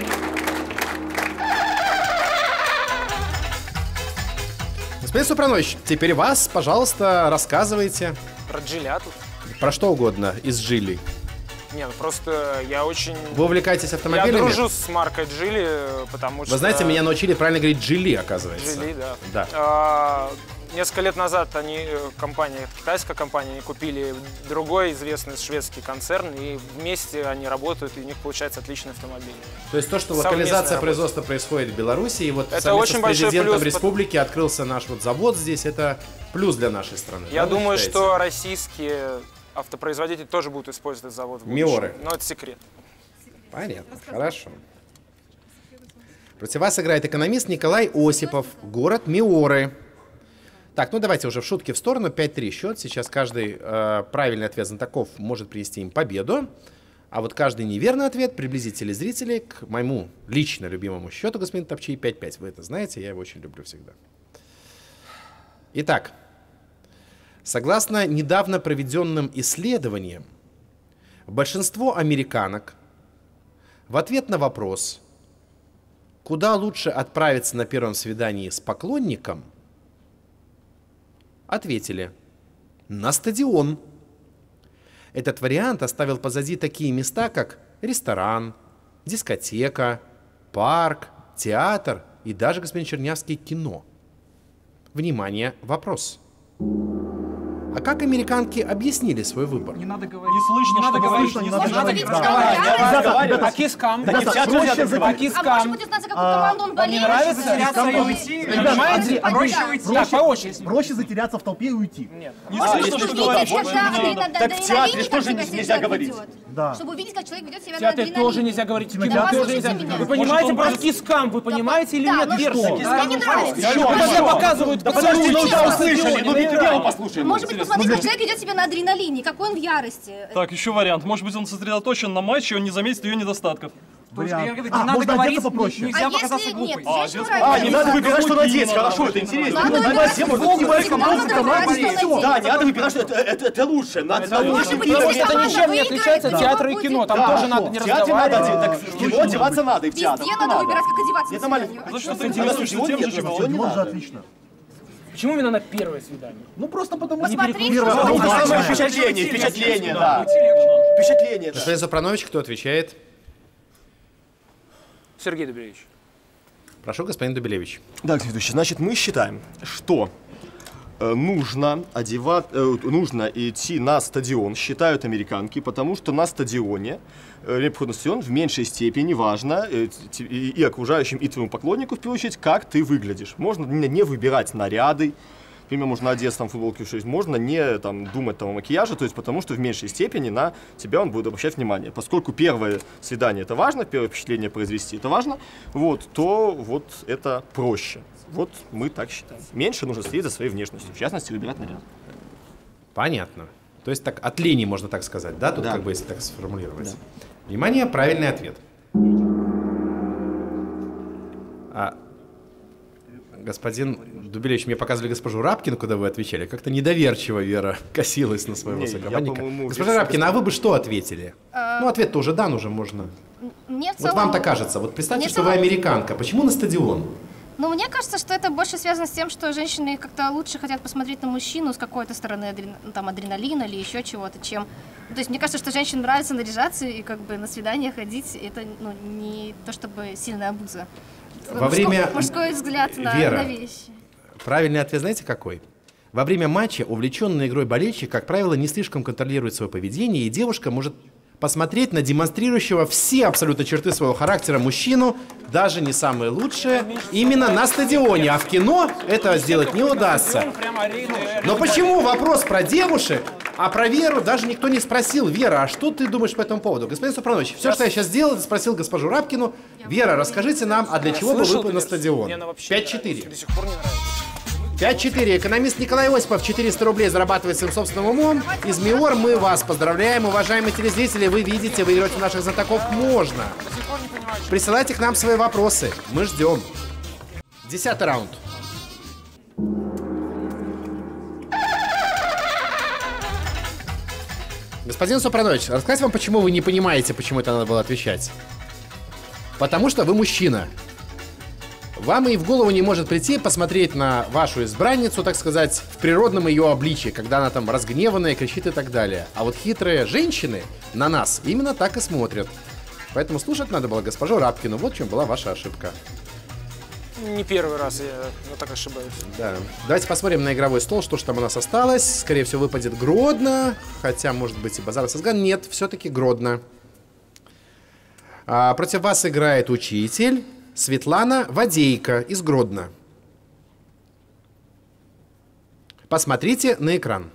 Господин Супранович, теперь вас, пожалуйста, рассказывайте. Про Geely Atlas? Про что угодно из Geely. Не, ну просто я очень... Вы увлекаетесь автомобилями? Я дружу с маркой Geely, потому что... Вы знаете, меня научили правильно говорить Geely, оказывается. Geely, да. Да. А, несколько лет назад они, компания, китайская компания, они купили другой известный шведский концерн, и вместе они работают, и у них получается отличный автомобиль. То есть то, что локализация производства происходит в Беларуси, и вот это очень с президентом плюс, республики открылся наш вот завод здесь, это плюс для нашей страны. Я да, думаю, что российские автопроизводители тоже будут использовать этот завод в будущем. Миоры. Но это секрет. Понятно, хорошо. Против вас играет экономист Николай Осипов, город Миоры. Так, ну давайте уже в шутки в сторону, пять-три счет. Сейчас каждый э, правильный ответ знатоков может принести им победу. А вот каждый неверный ответ приблизит телезрителей к моему лично любимому счету, господин Топчий, пять-пять. Вы это знаете, я его очень люблю всегда. Итак, согласно недавно проведенным исследованиям, большинство американок в ответ на вопрос, куда лучше отправиться на первом свидании с поклонником, ответили: на стадион. Этот вариант оставил позади такие места, как ресторан, дискотека, парк, театр и даже, господин Чернявский, кино. Внимание, вопрос. А как американки объяснили свой выбор? Не надо говорить. Не слышно, не надо говорить. Не надо говорить. А кискам? А кискам? Не нравится теряться и уйти? Понимаете? Проще уйти. Так, по очереди. Проще затеряться в толпе и уйти. Нет. Не слышно, что говорить. Так в театре тоже нельзя говорить. Чтобы увидеть, как человек ведет себя В на театре адреналине. тоже нельзя говорить. В Да, кино тоже послушайте нельзя. меня. Вы понимаете Может, про он кискам? Вы понимаете или Да, нет? ну Версию. что? Кискам не нравится. Когда показывают подожди, ну да, услышали. Ну ты дело послушаем. Может быть, посмотреть, как человек ведет себя на адреналине, какой он в ярости. Так, еще вариант. Может быть, он сосредоточен на матче, и он не заметит ее недостатков. Вариант. Не А, надо можно говорить, одеться попроще. нельзя А показаться если нет, глупой. женщину А, не надо выбирать, что надеть. Не надо. Хорошо, это интересно. Надо Ну, выбирать, все, можно всегда снимать надо музыка, выбирать, музыка, что надеть. Да, не надо выбирать, что это, это, это лучше. Надо, надо Может лучше быть, делать. если Это команда ничем не выиграет, отличается от то театра и будет- кино. Там Да, тоже надо не в театре надо, разговаривать. так в кино одеваться надо, и в театр. Везде надо выбирать, как одеваться на Это маленький. свидание. За что А ты чё? интересуешься Стадион тем же, нет, чем стадион не Стадион же надо. отлично. Почему именно на первое свидание? Ну просто потому что... Посмотреть, Первое, что ну, будет. да, Самое да. впечатление, впечатление, да. Уйти легче. Впечатление, да. Господин Супранович, кто отвечает? Сергей Дубелевич. Прошу, господин Дубелевич. Да, следующий. Значит, мы считаем, что э, нужно одевать, э, нужно идти на стадион, считают американки, потому что на стадионе, э, на стадион в меньшей степени важно э, и, и окружающим, и твоему поклоннику, в первую очередь, как ты выглядишь. Можно не, не выбирать наряды, например, можно одеться там футболки, можно не там, думать там, о макияже, то есть потому что в меньшей степени на тебя он будет обращать внимание. Поскольку первое свидание это важно, первое впечатление произвести это важно, вот, то вот это проще. Вот мы так считаем. Меньше нужно следить за своей внешностью, в частности, выбирать наряд. Понятно. То есть так от лени, можно так сказать, да? Тут Да. как бы, если так сформулировать. Да. Внимание, правильный ответ. А, Господин Дубелевич, мне показывали госпожу Рабкину, когда вы отвечали. Как-то недоверчиво Вера косилась на своего Не, согласника. я, Госпожа Рабкина, а вы бы что ответили? А... Ну, ответ-то уже дан, уже можно. Мне в Вот целом... вам-то кажется. Вот представьте, Мне что целом... вы американка. Почему на стадион? Ну, мне кажется, что это больше связано с тем, что женщины как-то лучше хотят посмотреть на мужчину с какой-то стороны адрен... там, адреналина или еще чего-то, чем... То есть мне кажется, что женщинам нравится наряжаться и как бы на свидание ходить. Это ну, не то чтобы сильная обуза. Во время... Мужской взгляд на, Вера, на вещи. Правильный ответ знаете какой? Во время матча увлеченный игрой болельщик, как правило, не слишком контролирует свое поведение, и девушка может посмотреть на демонстрирующего все абсолютно черты своего характера мужчину, даже не самые лучшие, именно на стадионе. А в кино этого сделать не удастся. Но почему вопрос про девушек, а про Веру даже никто не спросил? Вера, а что ты думаешь по этому поводу? Господин Супранович, все, что я сейчас сделал, это спросил госпожу Рабкину. Вера, расскажите нам, а для чего бы вы на стадион? пять четыре. пять четыре. Экономист Николай Осипов четыреста рублей зарабатывает своим собственным умом. Из МИОР мы вас поздравляем, уважаемые телезрители. Вы видите, выиграть у наших знатоков можно. Присылайте к нам свои вопросы. Мы ждем. Десятый раунд. Господин Супранович, рассказать вам, почему вы не понимаете, почему это надо было отвечать. Потому что вы мужчина. Вам и в голову не может прийти посмотреть на вашу избранницу, так сказать, в природном ее обличии, когда она там разгневанная, кричит и так далее. А вот хитрые женщины на нас именно так и смотрят. Поэтому слушать надо было госпожу Рабкину. Вот в чем была ваша ошибка. Не первый раз я, я так ошибаюсь. Да. Давайте посмотрим на игровой стол, что же там у нас осталось. Скорее всего, выпадет Гродно. Хотя, может быть, и Базар Сазган. Нет, все-таки Гродно. А, против вас играет учитель Светлана Водейко из Гродно. Посмотрите на экран.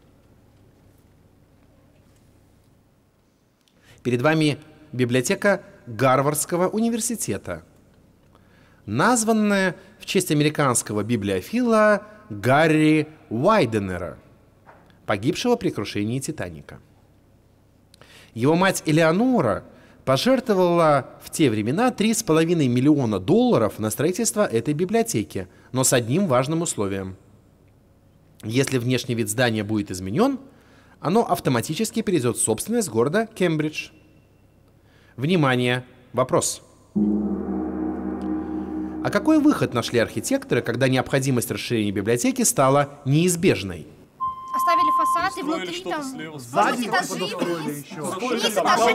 Перед вами библиотека Гарвардского университета, названная в честь американского библиофила Гарри Уайденера, погибшего при крушении «Титаника». Его мать Элеонора пожертвовала в те времена три с половиной миллиона долларов на строительство этой библиотеки, но с одним важным условием. Если внешний вид здания будет изменен, оно автоматически перейдет в собственность города Кембридж. Внимание! Вопрос. А какой выход нашли архитекторы, когда необходимость расширения библиотеки стала неизбежной? Оставили фасад и внутри там... Сзади этажи вниз. Вниз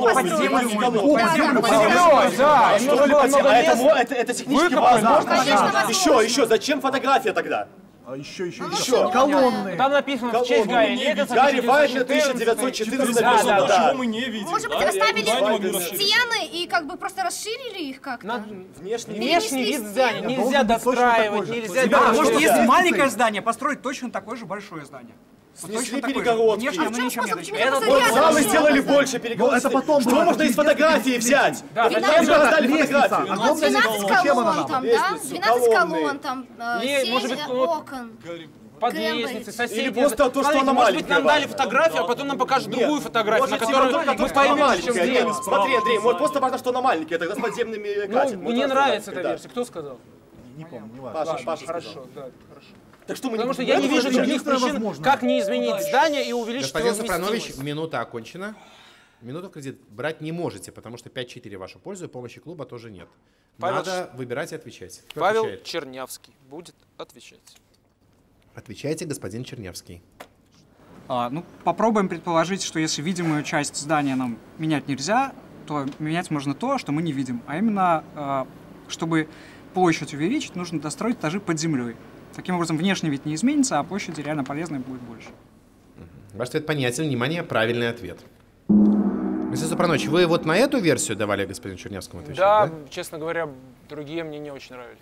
этажи Это технически возможно. Еще, еще, зачем фотография тогда? А еще, еще, Ну, еще. ну, Колонны. Там написано в честь Гарри Легоса. Гарри Вайднер тысяча девятьсот четырнадцатый. Да, да, да. мы не видим. Может быть, оставили стены и как бы просто расширили их как-то? Внешний Внешний вид здания Должен нельзя быть точно достраивать, такой же. нельзя Ребята, А, может, делать. если маленькое здание, построить точно такое же большое здание. Вот Снесли точно такое же. перегородки. Внешне А в оно чем ничем не способ? отличается. Почему Вот рядом? залы сделали больше Ну, перегородки. это потом Что было, можно из это фотографии взять? Да, Двенадцать зачем Вы раздали лестница. фотографию. Огромная двенадцать лестница. Зачем она колонн нам? там, да? Лестницу, двенадцать колонны. колонн там, э, Не, семь может быть, э, ну, окон. под Кембридж. лестницей, соседи. Или просто то, что Смотрите, она может быть, нам маленькая. дали фотографию, а потом нам покажут другую фотографию, на Может, которой только то, мы что она поймем, в чем маленькая. дело. Нет, смотри, Андрей, может просто важно, что она маленькая, тогда с подземными катит. Ну, мне нравится эта версия. Кто сказал? Не помню, не важно. Паша, Паша Хорошо, сказал. да, хорошо. Так что мы Потому не что я не это вижу уже других единственное причин, возможное. как не изменить здание и увеличить его Господин Супранович, вместимость. минута окончена. Минуту в кредит брать не можете, потому что пять четыре в вашу пользу, и помощи клуба тоже нет. Павел Надо выбирать и отвечать. Кто Павел отвечает? Чернявский будет отвечать. Отвечайте, господин Чернявский. А, ну, попробуем предположить, что если видимую часть здания нам менять нельзя, то менять можно то, что мы не видим. А именно, а, чтобы площадь увеличить, нужно достроить этажи под землей. Таким образом, внешний вид не изменится, а площади реально полезной будет больше. Ваш ответ понятен. Внимание, правильный ответ. Господин Супранович, вы вот на эту версию давали господину Чернявскому отвечать, Да, да? честно говоря, другие мне не очень нравились.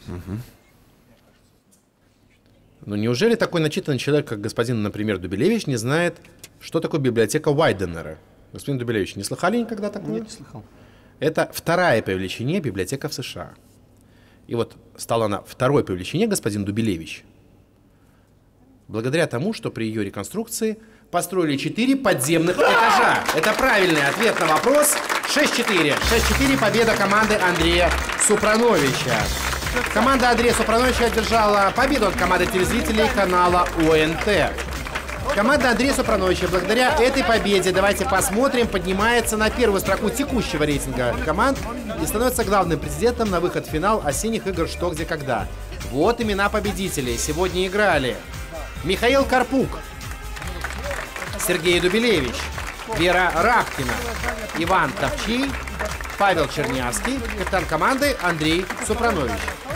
Ну неужели такой начитанный человек, как господин, например, Дубелевич, не знает, что такое библиотека Уайденера? Господин Дубелевич, не слыхали никогда такого? Нет, не слыхал. Это вторая по величине библиотека в США. И вот стала она второй по величине, господин Дубелевич, благодаря тому, что при ее реконструкции построили четыре подземных этажа. Это правильный ответ на вопрос. шесть четыре. шесть четыре, победа команды Андрея Супрановича. Команда Андрея Супрановича одержала победу от команды телезрителей канала ОНТ. Команда Андрея Супрановича благодаря этой победе, давайте посмотрим, поднимается на первую строку текущего рейтинга команд и становится главным претендентом на выход в финал осенних игр «Что, где, когда». Вот имена победителей. Сегодня играли Михаил Карпук, Сергей Дубилевич, Вера Рахкина, Иван Товчий, Павел Чернявский, капитан команды Андрей Супранович.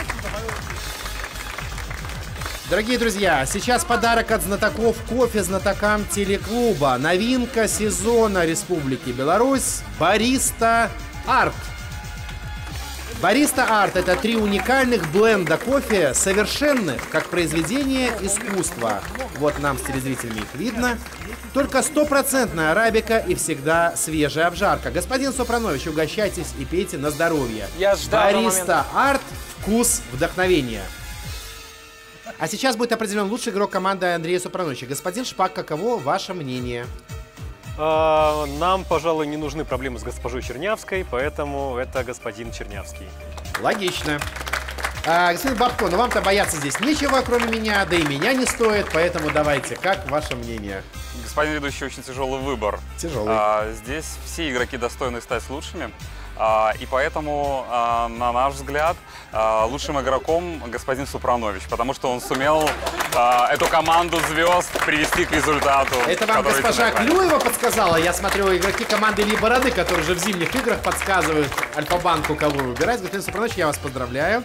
Дорогие друзья, сейчас подарок от знатоков кофе знатокам телеклуба. Новинка сезона Республики Беларусь – Бариста Арт. Бариста Арт – это три уникальных бленда кофе, совершенных, как произведение искусства. Вот нам с телезрителями их видно. Только стопроцентная арабика и всегда свежая обжарка. Господин Супранович, угощайтесь и пейте на здоровье. Я ждал Бариста Арт – вкус вдохновения. А сейчас будет определен лучший игрок команды Андрея Супрановича. Господин Шпак, каково ваше мнение? А, нам, пожалуй, не нужны проблемы с госпожой Чернявской, поэтому это господин Чернявский. Логично. А, господин Бабко, ну вам-то бояться здесь нечего, кроме меня, да и меня не стоит, поэтому давайте, как ваше мнение? Господин ведущий, очень тяжелый выбор. Тяжелый. А, здесь все игроки достойны стать лучшими. А, и поэтому, а, на наш взгляд, а, лучшим игроком господин Супранович, потому что он сумел а, эту команду звезд привести к результату. Это вам госпожа Клюева подсказала? Я смотрю, игроки команды Ли Бороды, которые же в зимних играх подсказывают Альфа-банку, кого выбирать. Господин Супранович, я вас поздравляю.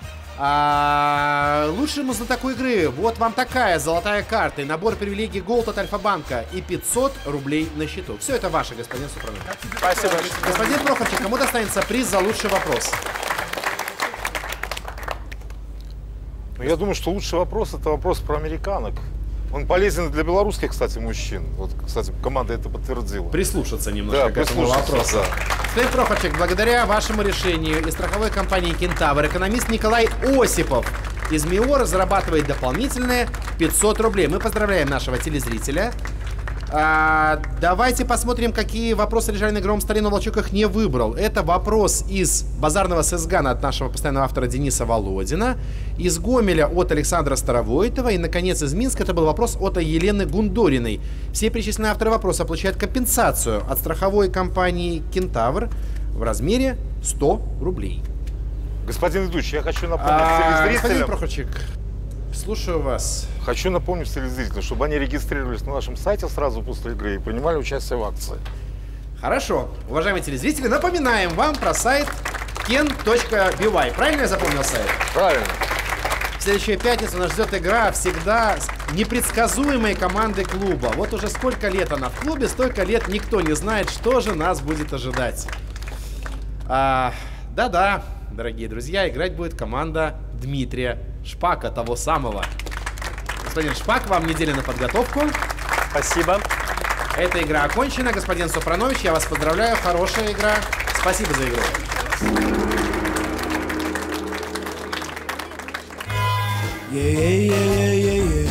А, лучшему знатоку игры, вот вам такая золотая карта и набор привилегий Голд от Альфа-банка и пятьсот рублей на счету. Все это ваше, господин Супранович. Спасибо. Господин Прохорчик, кому достанется приз за лучший вопрос? Ну, я думаю, что лучший вопрос – это вопрос про американок. Он полезен для белорусских, кстати, мужчин. Вот, кстати, команда это подтвердила. Прислушаться немножко да, к этому вопросу. Да. Господин Прохорчик, благодаря вашему решению из страховой компании «Кентавр» экономист Николай Осипов из МИОР зарабатывает дополнительные пятьсот рублей. Мы поздравляем нашего телезрителя. А, давайте посмотрим, какие вопросы лежали на игровом столе, но Волчок их не выбрал. Это вопрос из базарного Сэсгана от нашего постоянного автора Дениса Володина, из Гомеля от Александра Старовойтова и, наконец, из Минска это был вопрос от Елены Гундориной. Все перечисленные авторы вопроса получают компенсацию от страховой компании «Кентавр» в размере сто рублей. Господин ведущий, я хочу напомнить а, телезрителям... Господин Прохорчик, слушаю вас. Хочу напомнить телезрителям, чтобы они регистрировались на нашем сайте сразу после игры и принимали участие в акции. Хорошо. Уважаемые телезрители, напоминаем вам про сайт кен точка би вай. Правильно я запомнил сайт? Правильно. В следующую пятницу нас ждет игра всегда непредсказуемой команды клуба. Вот уже сколько лет она в клубе, столько лет никто не знает, что же нас будет ожидать. А, да-да, дорогие друзья, играть будет команда Дмитрия Шпака, того самого. Господин Шпак, вам неделя на подготовку. Спасибо. Эта игра окончена. Господин Супранович, я вас поздравляю. Хорошая игра. Спасибо за игру. Yeah, yeah, yeah, yeah, yeah.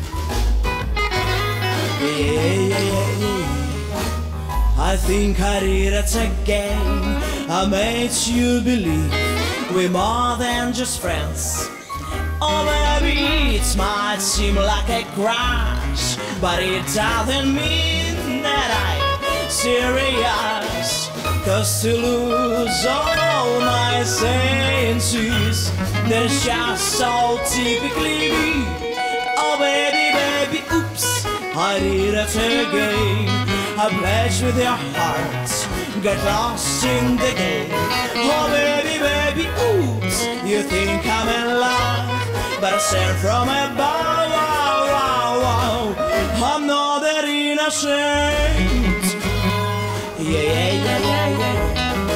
Yeah, yeah, yeah, yeah. I think I did it again. I made you believe we're more than just friends. Oh baby, it might seem like a crush, but it doesn't mean that I'm serious. Cause to lose all my senses, that's just so typically me. Oh baby, baby, oops, I did it again. I pledged with your heart, got lost in the game. Oh baby, baby, oops, you think I'm in love, but I said from above, wow, wow, wow, I'm not that innocent. Yeah, yeah, yeah, yeah, yeah.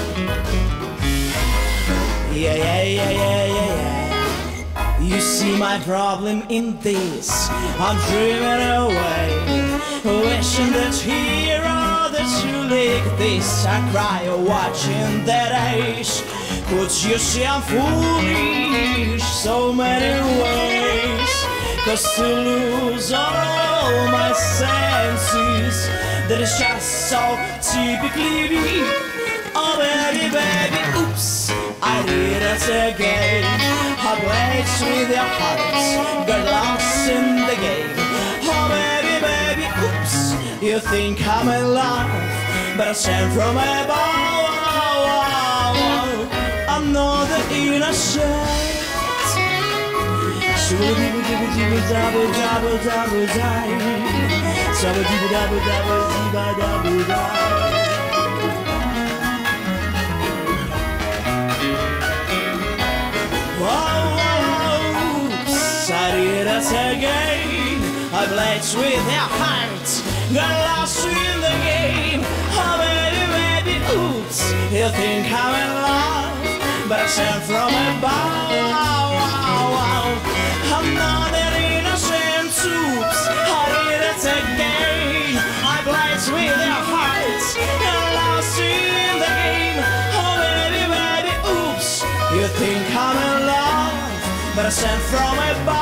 Yeah, yeah, yeah, yeah, yeah, yeah. You see my problem in this, I'm dreaming away, wishing that hero that you like this. I cry watching that age. Could you see I'm foolish so many ways? Cause to lose all my senses, that is just so typically me. Oh baby, baby, oops, I I did it again. I played with your hearts, got lost in the game. Oh baby, baby, oops, you think I'm in love, but I sent from above. I'm not the innocent. Again, I played with their hearts, got lost in the game. Oh baby, baby, oops, you think I'm in love, but I sent from above. I'm not an innocent oops, I did it again. I played with their hearts, got lost in the game. Oh baby, baby, oops, you think I'm in love, but I sent from above.